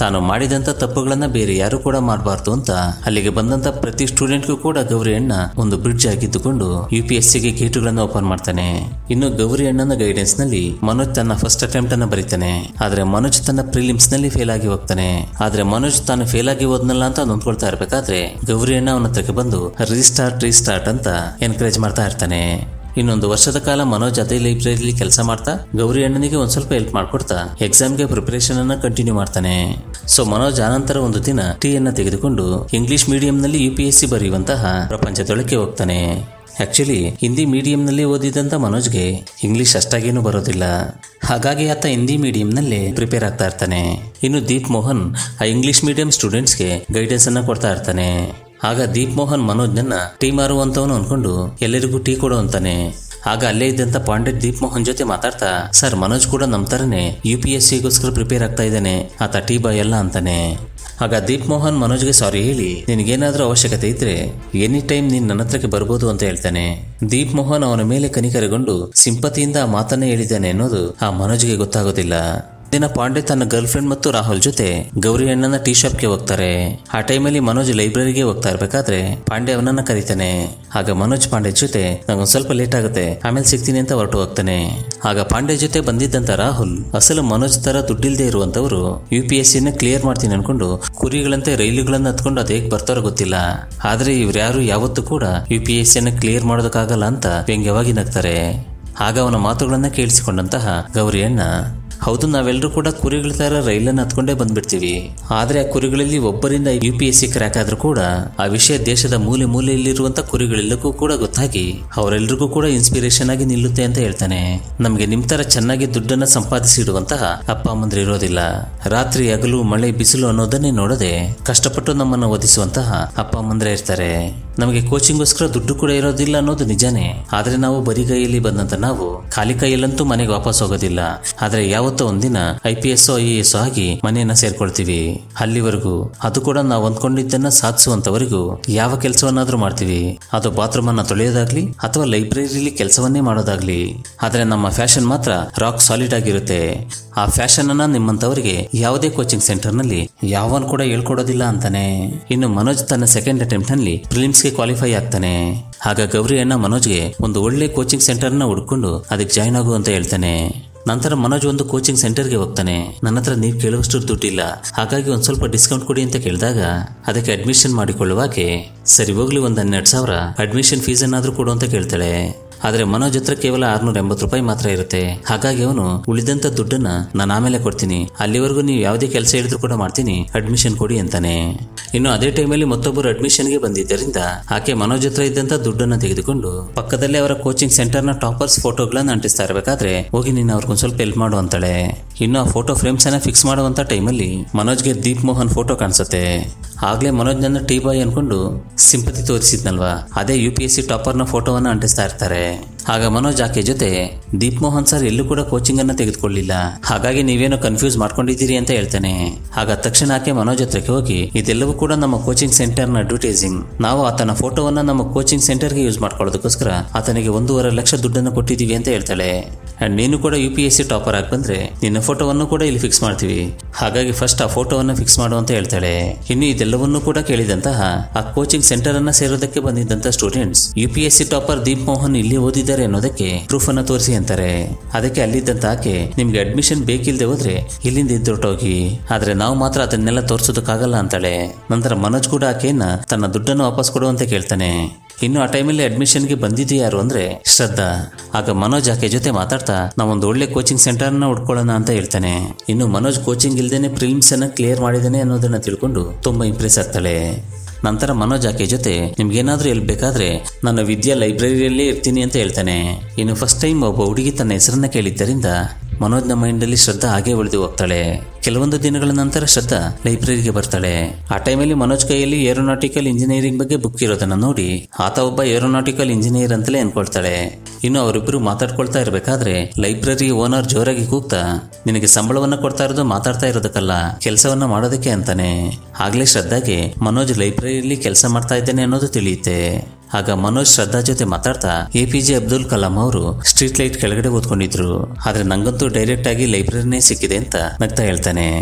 ತಾನು ಮಾಡಿದಂತ ತಪ್ಪುಗಳನ್ನ ಬೇರೆ ಯಾರು ಕೂಡ ಮಾಡಬಾರ್ದು ಅಂತ ಅಲ್ಲಿಗೆ ಬಂದಂತ ಪ್ರತಿ ಸ್ಟೂಡೆಂಟ್ಗೂ ಕೂಡ ಗೌರಿ ಅಣ್ಣ ಒಂದು ಬ್ರಿಡ್ಜ್ ಆಗಿದ್ದುಕೊಂಡು ಯು ಪಿ ಎಸ್ ಸಿಗೆ ಗೇಟುಗಳನ್ನು ಓಪನ್ ಮಾಡ್ತಾನೆ. ಇನ್ನು ಗೌರಿ ಅಣ್ಣನ ಗೈಡೆನ್ಸ್ ನಲ್ಲಿ ಮನೋಜ್ ತನ್ನ ಫಸ್ಟ್ ಅಟೆಂಪ್ಟ್ ಅನ್ನ ಬರೀತಾನೆ. ಆದ್ರೆ ಮನೋಜ್ ತನ್ನ ಪ್ರಿಲಿಮ್ಸ್ ನಲ್ಲಿ ಫೇಲ್ ಆಗಿ ಹೋಗ್ತಾನೆ. ಆದ್ರೆ ಮನೋಜ್ ತಾನು ಫೇಲ್ ಆಗಿ ಹೋದ್ನಲ್ಲ ಅಂತ ನೊಂದ್ಕೊಳ್ತಾ ಇರ್ಬೇಕಾದ್ರೆ ಗೌರಿ ಅಣ್ಣ ಅವನ ಹತ್ರಕ್ಕೆ ಬಂದು ರೀಸ್ಟಾರ್ಟ್ ರೀಸ್ಟಾರ್ಟ್ ಅಂತ ಎನ್ಕರೇಜ್ ಮಾಡ್ತಾ ಇರ್ತಾನೆ. ಇನ್ನೊಂದು ವರ್ಷದ ಕಾಲ ಮನೋಜ್ ಅದೇ ಲೈಬ್ರರಿಲಿ ಕೆಲಸ ಮಾಡ್ತಾ ಗೌರಿ ಅಣ್ಣನಿಗೆ ಒಂದ್ ಸ್ವಲ್ಪ ಹೆಲ್ಪ್ ಮಾಡ್ಕೊಡ್ತಾ ಎಕ್ಸಾಮ್ಗೆ ಪ್ರಿಪರೇಷನ್ ಅನ್ನ ಕಂಟಿನ್ಯೂ ಮಾಡ್ತಾನೆ. ಸೊ ಮನೋಜ್ ಆನಂತರ ಒಂದು ದಿನ ಟೀ ಅನ್ನ ತೆಗೆದುಕೊಂಡು ಇಂಗ್ಲಿಷ್ ಮೀಡಿಯಂ ನಲ್ಲಿ ಯು ಪಿ ಎಸ್ ಸಿ ಬರೆಯುವಂತಹ ಪ್ರಪಂಚದೊಳಕ್ಕೆ ಹೋಗ್ತಾನೆ. ಆಕ್ಚುಲಿ ಹಿಂದಿ ಮೀಡಿಯಂ ನಲ್ಲಿ ಓದಿದಂತ ಮನೋಜ್ಗೆ ಇಂಗ್ಲಿಷ್ ಅಷ್ಟಾಗೇನು ಬರೋದಿಲ್ಲ. ಹಾಗಾಗಿ ಆತ ಹಿಂದಿ ಮೀಡಿಯಂ ನಲ್ಲಿ ಪ್ರಿಪೇರ್ ಆಗ್ತಾ ಇರ್ತಾನೆ. ಇನ್ನು ದೀಪ್ ಮೋಹನ್ ಆ ಇಂಗ್ಲಿಷ್ ಮೀಡಿಯಂ ಸ್ಟೂಡೆಂಟ್ಸ್ಗೆ ಗೈಡೆನ್ಸ್ ಅನ್ನ ಕೊಡ್ತಾ ಇರ್ತಾನೆ. ಆಗ ದೀಪ್ ಮೋಹನ್ ಮನೋಜ್ನನ್ನ ಟೀ ಮಾರುವಂತವನು ಅನ್ಕೊಂಡು ಎಲ್ಲರಿಗೂ ಟೀ ಕೊಡು ಅಂತಾನೆ. ಆಗ ಅಲ್ಲೇ ಇದ್ದಂತ ಪಾಂಡಿತ್ ದೀಪ್ ಮೋಹನ್ ಜೊತೆ ಮಾತಾಡ್ತಾ, ಸರ್ ಮನೋಜ್ ಕೂಡ ನಮ್ ತರನೇ ಯು ಪಿ ಎಸ್ ಸಿಗೋಸ್ಕರ ಪ್ರಿಪೇರ್ ಆಗ್ತಾ ಇದ್ದಾನೆ, ಆತ ಟೀ ಬಾಯ್ ಎಲ್ಲ ಅಂತಾನೆ. ಆಗ ದೀಪ್ ಮೋಹನ್ ಮನೋಜ್ಗೆ ಸಾರಿ ಹೇಳಿ ನಿನಗೇನಾದ್ರೂ ಅವಶ್ಯಕತೆ ಇದ್ರೆ ಎನಿ ಟೈಮ್ ನೀನ್ ನನ್ನ ಹತ್ರಕ್ಕೆ ಬರ್ಬೋದು ಅಂತ ಹೇಳ್ತಾನೆ. ದೀಪ್ ಮೋಹನ್ ಅವನ ಮೇಲೆ ಕನಿಕರಗೊಂಡು ಸಿಂಪತಿಯಿಂದ ಆ ಮಾತನ್ನೇ ಹೇಳಿದ್ದಾನೆ ಅನ್ನೋದು ಆ ಮನೋಜ್ಗೆ ಗೊತ್ತಾಗೋದಿಲ್ಲ. ದಿನ ಪಾಂಡೆ ತನ್ನ ಗರ್ಲ್ ಫ್ರೆಂಡ್ ಮತ್ತು ರಾಹುಲ್ ಜೊತೆ ಗೌರಿ ಅಣ್ಣನ ಟೀ ಶಾಪ್ಗೆ ಹೋಗ್ತಾರೆ. ಆ ಟೈಮಲ್ಲಿ ಮನೋಜ್ ಲೈಬ್ರರಿಗೆ ಹೋಗ್ತಾ ಇರ್ಬೇಕಾದ್ರೆ ಪಾಂಡೆ ಅವನನ್ನ ಕರೀತಾನೆ. ಆಗ ಮನೋಜ್ ಪಾಂಡೆ ಜೊತೆ ನಂಗೊಂದ್ ಸ್ವಲ್ಪ ಲೇಟ್ ಆಗುತ್ತೆ, ಆಮೇಲೆ ಸಿಗ್ತೀನಿ ಅಂತ ಹೊರಟು ಹೋಗ್ತಾನೆ. ಆಗ ಪಾಂಡೆ ಜೊತೆ ಬಂದಿದ್ದಂತ ರಾಹುಲ್ ಅಸಲು ಮನೋಜ್ ತರ ದುಡ್ಡಿಲ್ದೇ ಇರುವಂತವ್ರು ಯು ಪಿ ಎಸ್ ಸಿನ ಕ್ಲಿಯರ್ ಮಾಡ್ತೀನಿ ಅನ್ಕೊಂಡು ಕುರಿಗಳಂತೆ ರೈಲುಗಳನ್ನ ಹತ್ಕೊಂಡು ಅದ್ ಹೇಗ್ ಬರ್ತಾರೋ ಗೊತ್ತಿಲ್ಲ. ಆದ್ರೆ ಇವ್ರ್ಯಾರು ಯಾವತ್ತೂ ಕೂಡ ಯು ಪಿ ಎಸ್ ಸಿನ ಕ್ಲಿಯರ್ ಮಾಡೋದಕ್ಕಾಗಲ್ಲ ಅಂತ ವ್ಯಂಗ್ಯವಾಗಿ ನಗ್ತಾರೆ. ಆಗ ಅವನ ಮಾತುಗಳನ್ನ ಕೇಳಿಸಿಕೊಂಡಂತಹ ಗೌರಿ ಅಣ್ಣ, ಹೌದು ನಾವೆಲ್ಲರೂ ಕೂಡ ಕುರಿಗಳ ತರ ರೈಲನ್ನು ಹತ್ಕೊಂಡೇ ಬಂದ್ಬಿಡ್ತೀವಿ, ಆದ್ರೆ ಆ ಕುರಿಗಳಲ್ಲಿ ಒಬ್ಬರಿಂದ U P S C crack ಆದ್ರೂ ಕೂಡ ಆ ವಿಷಯ ದೇಶದ ಮೂಲೆ ಮೂಲೆಯಲ್ಲಿರುವಂತ ಕುರಿಗಳೆಲ್ಲಕ್ಕೂ ಕೂಡ ಗೊತ್ತಾಗಿ ಅವರೆಲ್ಲರಿಗೂ ಕೂಡ ಇನ್ಸ್ಪಿರೇಷನ್ ಆಗಿ ನಿಲ್ಲುತ್ತೆ ಅಂತ ಹೇಳ್ತಾನೆ. ನಮ್ಗೆ ನಿಮ್ ತರ ಚೆನ್ನಾಗಿ ದುಡ್ಡನ್ನ ಸಂಪಾದಿಸಿಡುವಂತಹ ಅಪ್ಪ ಅಮ್ಮಂದ್ರು ಇರೋದಿಲ್ಲ. ರಾತ್ರಿ ಹಗಲು ಮಳೆ ಬಿಸಿಲು ಅನ್ನೋದನ್ನೇ ನೋಡದೆ ಕಷ್ಟಪಟ್ಟು ನಮ್ಮನ್ನ ಓದಿಸುವಂತಹ ಅಪ್ಪ ಅಮ್ಮಂದ್ರೆ ಇರ್ತಾರೆ. ನಮಗೆ ಕೋಚಿಂಗ್ಗೋಸ್ಕರ ದುಡ್ಡು ಕೂಡ ಇರೋದಿಲ್ಲ ಅನ್ನೋದು ನಿಜಾನೇ. ಆದ್ರೆ ನಾವು ಬರಿ ಕೈಯಲ್ಲಿ ಬಂದಂತ ನಾವು ಖಾಲಿ ಕೈಯಲ್ಲಂತೂ ಮನೆಗೆ ವಾಪಸ್ ಹೋಗೋದಿಲ್ಲ. ಆದ್ರೆ ಯಾವತ್ತೋ ಒಂದಿನ I P S I A S ಆಗಿ ಮನೆಯನ್ನ ಸೇರ್ಕೊಳ್ತೀವಿ. ಅಲ್ಲಿವರೆಗೂ ಅದು ಕೂಡ ನಾವು ಅಂದ್ಕೊಂಡಿದ್ದನ್ನ ಸಾಧಿಸುವಂತವರೆಗೂ ಯಾವ ಕೆಲಸವನ್ನಾದ್ರೂ ಮಾಡ್ತೀವಿ. ಅದು ಬಾತ್ರೂಮ್ ಅನ್ನ ತೊಳೆಯೋದಾಗ್ಲಿ ಅಥವಾ ಲೈಬ್ರರಿಲಿ ಕೆಲಸವನ್ನೇ ಮಾಡೋದಾಗ್ಲಿ. ಆದ್ರೆ ನಮ್ಮ ಫ್ಯಾಷನ್ ಮಾತ್ರ ರಾಕ್ ಸಾಲಿಡ್ ಆಗಿರುತ್ತೆ. ಆ ಫ್ಯಾಷನ್ ಅನ್ನ ನಿಮ್ಮಂತವರಿಗೆ ಯಾವುದೇ ಕೋಚಿಂಗ್ ಸೆಂಟರ್ ನಲ್ಲಿ ಯಾವನ್ ಕೂಡ ಹೇಳ್ಕೊಡೋದಿಲ್ಲ ಅಂತಾನೆ. ಇನ್ನು ಮನೋಜ್ ತನ್ನ ಸೆಕೆಂಡ್ ಅಟೆಂಪ್ಟ್ ನಲ್ಲಿ ಪ್ರಿಲಿಮ್ಸ್ ಗೆ ಕ್ವಾಲಿಫೈ ಆಗ್ತಾನೆ. ಆಗ ಗೌರಿ ಅಣ್ಣ ಮನೋಜ್ಗೆ ಒಂದು ಒಳ್ಳೆ ಕೋಚಿಂಗ್ ಸೆಂಟರ್ ನ ಹುಡ್ಕೊಂಡು ಅದಕ್ಕೆ ಜಾಯ್ನ್ ಆಗು ಅಂತ ಹೇಳ್ತಾನೆ. ನಂತರ ಮನೋಜ್ ಒಂದು ಕೋಚಿಂಗ್ ಸೆಂಟರ್ಗೆ ಹೋಗ್ತಾನೆ. ನನ್ನ ಹತ್ರ ನೀವು ಕೇಳುವಷ್ಟು ದುಡ್ಡಿಲ್ಲ, ಹಾಗಾಗಿ ಒಂದ್ ಸ್ವಲ್ಪ ಡಿಸ್ಕೌಂಟ್ ಕೊಡಿ ಅಂತ ಕೇಳಿದಾಗ ಅದಕ್ಕೆ ಅಡ್ಮಿಷನ್ ಮಾಡಿಕೊಳ್ಳುವಾಗೆ ಸರಿ ಹೋಗ್ಲಿ ಒಂದ್ ಹನ್ನೆರಡು ಸಾವಿರ ಅಡ್ಮಿಷನ್ ಫೀಸ್ ಅನ್ನಾದ್ರೂ ಕೊಡು ಅಂತ ಕೇಳ್ತಾಳೆ. ಆದ್ರೆ ಮನೋಜ್ ಹತ್ರ ಕೇವಲ ಆರ್ನೂರ ಎಂಬತ್ತು ರೂಪಾಯಿ ಮಾತ್ರ ಇರುತ್ತೆ. ಹಾಗಾಗಿ ಅವನು ಉಳಿದಂತ ದುಡ್ಡನ್ನ ನಾನು ಆಮೇಲೆ ಕೊಡ್ತೀನಿ, ಅಲ್ಲಿವರೆಗೂ ನೀವು ಯಾವುದೇ ಕೆಲಸ ಹೇಳಿದ್ರು ಕೂಡ ಮಾಡ್ತೀನಿ, ಅಡ್ಮಿಷನ್ ಕೊಡಿ ಅಂತಾನೆ. ಇನ್ನು ಅದೇ ಟೈಮಲ್ಲಿ ಮತ್ತೊಬ್ಬರು ಅಡ್ಮಿಷನ್ಗೆ ಬಂದಿದ್ದರಿಂದ ಆಕೆ ಮನೋಜ್ ಹತ್ರ ಇದ್ದಂತ ದುಡ್ಡನ್ನ ತೆಗೆದುಕೊಂಡು ಪಕ್ಕದಲ್ಲೇ ಅವರ ಕೋಚಿಂಗ್ ಸೆಂಟರ್ ನ ಟಾಪರ್ಸ್ ಫೋಟೋಗಳನ್ನ ಅಂಟಿಸ್ತಾ ಇರಬೇಕಾದ್ರೆ ಹೋಗಿ ನೀನು ಅವ್ರಿಗೊಂದ್ ಸ್ವಲ್ಪ ಹೆಲ್ಪ್ ಮಾಡು ಅಂತಾಳೆ. ಇನ್ನು ಆ ಫೋಟೋ ಫ್ರೇಮ್ಸ್ ಅನ್ನ ಫಿಕ್ಸ್ ಮಾಡುವಂತ ಟೈಮಲ್ಲಿ ಮನೋಜ್ಗೆ ದೀಪ್ ಮೋಹನ್ ಫೋಟೋ ಕಾಣಿಸುತ್ತೆ. ಆಗ್ಲೇ ಮನೋಜ್ ನನ್ನ ಟೀ ಬಾಯ್ ಅನ್ಕೊಂಡು ಸಿಂಪತಿ ತೋರಿಸಿದ್ನಲ್ವಾ, ಅದೇ U P S C topper ನ ಫೋಟೋವನ್ನ ಅಂಟಿಸ್ತಾ ಇರ್ತಾರೆ. ಆಗ ಮನೋಜ್ ಆಕೆ ಜೊತೆ ದೀಪ್ ಮೋಹನ್ ಸರ್ ಎಲ್ಲೂ ಕೂಡ ಕೋಚಿಂಗ್ ಅನ್ನ ತೆಗೆದುಕೊಳ್ಳಿಲ್ಲ, ಹಾಗಾಗಿ ನೀವೇನೋ ಕನ್ಫ್ಯೂಸ್ ಮಾಡ್ಕೊಂಡಿದ್ದೀರಿ ಅಂತ ಹೇಳ್ತಾನೆ. ಆಗ ತಕ್ಷಣ ಆಕೆ ಮನೋಜ್ ಹತ್ರಕ್ಕೆ ಹೋಗಿ ಇದೆಲ್ಲವೂ ಕೂಡ ನಮ್ಮ ಕೋಚಿಂಗ್ ಸೆಂಟರ್ ನ ಅಡ್ವರ್ಟೈಸಿಂಗ್, ನಾವು ಆತನ ಫೋಟೋವನ್ನ ನಮ್ಮ ಕೋಚಿಂಗ್ ಸೆಂಟರ್ಗೆ ಯೂಸ್ ಮಾಡ್ಕೊಳ್ಳೋದಕ್ಕೋಸ್ಕರ ಆತನಿಗೆ ಒಂದೂವರೆ ಲಕ್ಷ ದುಡ್ಡನ್ನು ಕೊಟ್ಟಿದ್ದೀವಿ ಅಂತ ಹೇಳ್ತಾಳೆ. ಅಂಡ್ ನೀನು ಕೂಡ U P S C topper ಆಗಿ ಬಂದ್ರೆ ನಿನ್ನ ಫೋಟೋವನ್ನು ಕೂಡ ಇಲ್ಲಿ ಫಿಕ್ಸ್ ಮಾಡ್ತೀವಿ, ಹಾಗಾಗಿ ಫಸ್ಟ್ ಆ ಫೋಟೋವನ್ನು ಫಿಕ್ಸ್ ಮಾಡು ಅಂತ ಹೇಳ್ತಾಳೆ. ಇನ್ನು ಇದೆಲ್ಲವನ್ನೂ ಕೂಡ ಕೇಳಿದಂತಹ ಆ ಕೋಚಿಂಗ್ ಸೆಂಟರ್ ಅನ್ನ ಸೇರೋದಕ್ಕೆ ಬಂದಿದ್ದಂತ students U P S C topper Deep Mohan ಇಲ್ಲಿ ಓದಿದ್ದಾರೆ ಅನ್ನೋದಕ್ಕೆ ಪ್ರೂಫ್ ಅನ್ನ ತೋರಿಸಿ ಅಂತಾರೆ. ಅದಕ್ಕೆ ಅಲ್ಲಿದ್ದಂತ ಆಕೆ ನಿಮ್ಗೆ ಅಡ್ಮಿಷನ್ ಬೇಕಿಲ್ದೆ ಹೋದ್ರೆ ಇಲ್ಲಿಂದ ಇದ್ದೊಟ್ಟೋಗಿ, ಆದ್ರೆ ನಾವು ಮಾತ್ರ ಅದನ್ನೆಲ್ಲ ತೋರಿಸೋದಕ್ಕಾಗಲ್ಲ ಅಂತಾಳೆ. ನಂತರ ಮನೋಜ್ ಕೂಡ ಆಕೆಯನ್ನ ತನ್ನ ದುಡ್ಡನ್ನು ವಾಪಸ್ ಕೊಡುವಂತೆ ಕೇಳ್ತಾನೆ. ಇನ್ನು ಆ ಟೈಮಲ್ಲಿ ಅಡ್ಮಿಷನ್ಗೆ ಬಂದಿದ್ದು ಯಾರು ಅಂದ್ರೆ ಶ್ರದ್ಧಾ. ಆಗ ಮನೋಜ್ ಆಕೆ ಜೊತೆ ಮಾತಾಡ್ತಾ ನಾವೊಂದು ಒಳ್ಳೆ ಕೋಚಿಂಗ್ ಸೆಂಟರ್ ನ ಹುಡ್ಕೊಳ್ಳೋಣ ಅಂತ ಹೇಳ್ತಾನೆ. ಇನ್ನು ಮನೋಜ್ ಕೋಚಿಂಗ್ ಇಲ್ದೇನೆ ಪ್ರಿಲಿಮ್ಸ್ ಅನ್ನ ಕ್ಲಿಯರ್ ಮಾಡಿದಾನೆ ಅನ್ನೋದನ್ನ ತಿಳ್ಕೊಂಡು ತುಂಬಾ ಇಂಪ್ರೆಸ್ ಆಗ್ತಾಳೆ. ನಂತರ ಮನೋಜ್ ಆಕೆ ಜೊತೆ ನಿಮ್ಗೇನಾದ್ರೂ ಎಲ್ಲಿ ಬೇಕಾದ್ರೆ ನನ್ನ ವಿದ್ಯಾ ಲೈಬ್ರರಿಯಲ್ಲೇ ಇರ್ತೀನಿ ಅಂತ ಹೇಳ್ತಾನೆ. ಇನ್ನು ಫಸ್ಟ್ ಟೈಮ್ ಒಬ್ಬ ಹುಡುಗಿ ತನ್ನ ಹೆಸರನ್ನ ಕೇಳಿದ್ದರಿಂದ ಮನೋಜ್ನ ಮೈಂಡ್ ಅಲ್ಲಿ ಶ್ರದ್ಧಾ ಹಾಗೆ ಉಳಿದು ಹೋಗ್ತಾಳೆ. ಕೆಲವೊಂದು ದಿನಗಳ ನಂತರ ಶ್ರದ್ಧಾ ಲೈಬ್ರರಿಗೆ ಬರ್ತಾಳೆ. ಆ ಟೈಮಲ್ಲಿ ಮನೋಜ್ ಕೈಯಲ್ಲಿ ಏರೋನಾಟಿಕಲ್ ಇಂಜಿನಿಯರಿಂಗ್ ಬಗ್ಗೆ ಬುಕ್ ಇರೋದನ್ನ ನೋಡಿ ಆತ ಒಬ್ಬ ಏರೋನಾಟಿಕಲ್ ಇಂಜಿನಿಯರ್ ಅಂತಲೇ ಅನ್ಕೊಳ್ತಾಳೆ. ಇನ್ನು ಅವರಿಬ್ರು ಮಾತಾಡ್ಕೊಳ್ತಾ ಇರ್ಬೇಕಾದ್ರೆ ಲೈಬ್ರರಿ ಓನರ್ ಜೋರಾಗಿ ಕೂಗ್ತಾ ನಿನಗೆ ಸಂಬಳವನ್ನ ಕೊಡ್ತಾ ಇರೋದು ಮಾತಾಡ್ತಾ ಇರೋದಕ್ಕಲ್ಲ, ಕೆಲಸವನ್ನ ಮಾಡೋದಕ್ಕೆ ಅಂತಾನೆ. ಆಗ್ಲೇ ಶ್ರದ್ಧಾಗೆ ಮನೋಜ್ ಲೈಬ್ರರಿಯಲ್ಲಿ ಕೆಲಸ ಮಾಡ್ತಾ ಇದ್ದಾನೆ ಅನ್ನೋದು ತಿಳಿಯುತ್ತೆ. ಆಗ ಮನೋಜ್ ಶ್ರದ್ಧಾ ಜೊತೆ ಮಾತಾಡ್ತಾ A P J Abdul Kalam ಅವರು ಸ್ಟ್ರೀಟ್ ಲೈಟ್ ಕೆಳಗಡೆ ಓದ್ಕೊಂಡಿದ್ರು, ಆದ್ರೆ ನಂಗಂತೂ ಡೈರೆಕ್ಟ್ ಆಗಿ ಲೈಬ್ರರಿನೇ ಸಿಕ್ಕಿದೆ ಅಂತ ನಗ್ತಾ ಹೇಳ್ತಾನೆ.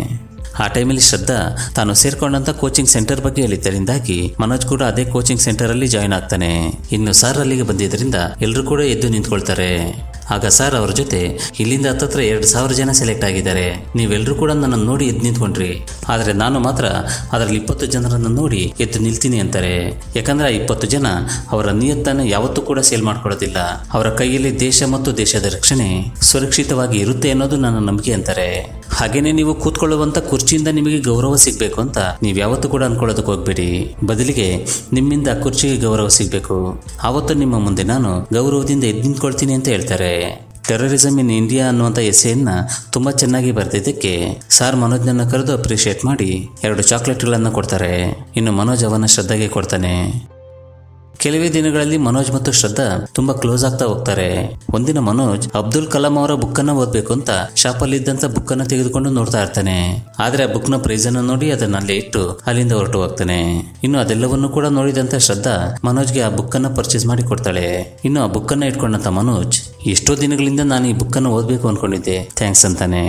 ಆ ಟೈಮಲ್ಲಿ ಶ್ರದ್ಧಾ ತಾನು ಸೇರ್ಕೊಂಡಂತ ಕೋಚಿಂಗ್ ಸೆಂಟರ್ ಬಗ್ಗೆ ಹೇಳಿದ್ದರಿಂದಾಗಿ ಮನೋಜ್ ಕೂಡ ಅದೇ ಕೋಚಿಂಗ್ ಸೆಂಟರ್ ಅಲ್ಲಿ ಜಾಯ್ನ್ ಆಗ್ತಾನೆ. ಇನ್ನು ಸರ್ ಅಲ್ಲಿಗೆ ಬಂದಿದ್ದರಿಂದ ಎಲ್ಲರೂ ಕೂಡ ಎದ್ದು ನಿಂತ್ಕೊಳ್ತಾರೆ. ಆಗ ಸರ್ ಅವ್ರ ಜೊತೆ ಇಲ್ಲಿಂದ ಹತ್ತತ್ರ ಎರಡು ಸಾವಿರ ಜನ ಸೆಲೆಕ್ಟ್ ಆಗಿದ್ದಾರೆ, ನೀವೆಲ್ಲರೂ ಕೂಡ ನನ್ನನ್ನು ನೋಡಿ ಎದ್ದು ನಿಂತ್ಕೊಂಡ್ರಿ, ಆದರೆ ನಾನು ಮಾತ್ರ ಅದರಲ್ಲಿ ಇಪ್ಪತ್ತು ಜನರನ್ನು ನೋಡಿ ಎದ್ದು ನಿಲ್ತೀನಿ ಅಂತಾರೆ. ಯಾಕಂದ್ರೆ ಆ ಇಪ್ಪತ್ತು ಜನ ಅವರ ನಿಯತ್ತನ್ನು ಯಾವತ್ತೂ ಕೂಡ ಸೇಲ್ ಮಾಡ್ಕೊಳ್ಳೋದಿಲ್ಲ, ಅವರ ಕೈಯಲ್ಲಿ ದೇಶ ಮತ್ತು ದೇಶದ ರಕ್ಷಣೆ ಸುರಕ್ಷಿತವಾಗಿ ಇರುತ್ತೆ ಅನ್ನೋದು ನನ್ನ ನಂಬಿಕೆ ಅಂತಾರೆ. ಹಾಗೇನೆ ನೀವು ಕೂತ್ಕೊಳ್ಳುವಂತ ಕುರ್ಚಿಯಿಂದ ನಿಮಗೆ ಗೌರವ ಸಿಗ್ಬೇಕು ಅಂತ ನೀವು ಯಾವತ್ತೂ ಕೂಡ ಅನ್ಕೊಳ್ಳೋದಕ್ಕೆ ಹೋಗ್ಬೇಡಿ, ಬದಲಿಗೆ ನಿಮ್ಮಿಂದ ಆ ಕುರ್ಚಿಗೆ ಗೌರವ ಸಿಗ್ಬೇಕು, ಆವತ್ತು ನಿಮ್ಮ ಮುಂದೆ ನಾನು ಗೌರವದಿಂದ ಎದ್ದು ನಿಂತ್ಕೊಳ್ತೀನಿ ಅಂತ ಹೇಳ್ತಾರೆ. ಟೆರರಿಸಮ್ ಇನ್ ಇಂಡಿಯಾ ಅನ್ನುವಂಥ ಎಸ್ಸೆಯನ್ನ ತುಂಬಾ ಚೆನ್ನಾಗಿ ಬರ್ತಿದ್ದಕ್ಕೆ ಸಾರ್ ಮನೋಜ್ನನ್ನ ಕರೆದು ಅಪ್ರಿಷಿಯೇಟ್ ಮಾಡಿ ಎರಡು ಚಾಕ್ಲೇಟ್ಗಳನ್ನು ಕೊಡ್ತಾರೆ. ಇನ್ನು ಮನೋಜ್ ಅವನ ಶ್ರದ್ಧಾಗೆ ಕೊಡ್ತಾನೆ. ಕೆಲವೇ ದಿನಗಳಲ್ಲಿ ಮನೋಜ್ ಮತ್ತು ಶ್ರದ್ಧಾ ತುಂಬಾ ಕ್ಲೋಸ್ ಆಗ್ತಾ ಹೋಗ್ತಾರೆ. ಒಂದಿನ ಮನೋಜ್ ಅಬ್ದುಲ್ ಕಲಾಂ ಅವರ ಬುಕ್ ಅನ್ನ ಓದ್ಬೇಕು ಅಂತ ಶಾಪಲ್ಲಿ ಇದ್ದಂತ ಬುಕ್ ಅನ್ನ ತೆಗೆದುಕೊಂಡು ನೋಡ್ತಾ ಇರ್ತಾನೆ. ಆದ್ರೆ ಆ ಬುಕ್ ನ ಪ್ರೈಸ್ ಅನ್ನ ನೋಡಿ ಅದನ್ನ ಅಲ್ಲೇ ಇಟ್ಟು ಅಲ್ಲಿಂದ ಹೊರಟು ಹೋಗ್ತಾನೆ. ಇನ್ನು ಅದೆಲ್ಲವನ್ನು ಕೂಡ ನೋಡಿದಂತ ಶ್ರದ್ಧಾ ಮನೋಜ್ಗೆ ಆ ಬುಕ್ ಅನ್ನ ಪರ್ಚೇಸ್ ಮಾಡಿ ಕೊಡ್ತಾಳೆ. ಇನ್ನು ಆ ಬುಕ್ ಅನ್ನ ಇಟ್ಕೊಂಡಂತ ಮನೋಜ್ ಎಷ್ಟೋ ದಿನಗಳಿಂದ ನಾನು ಈ ಬುಕ್ ಅನ್ನು ಓದ್ಬೇಕು ಅನ್ಕೊಂಡಿದ್ದೆ, ಥ್ಯಾಂಕ್ಸ್ ಅಂತಾನೆ.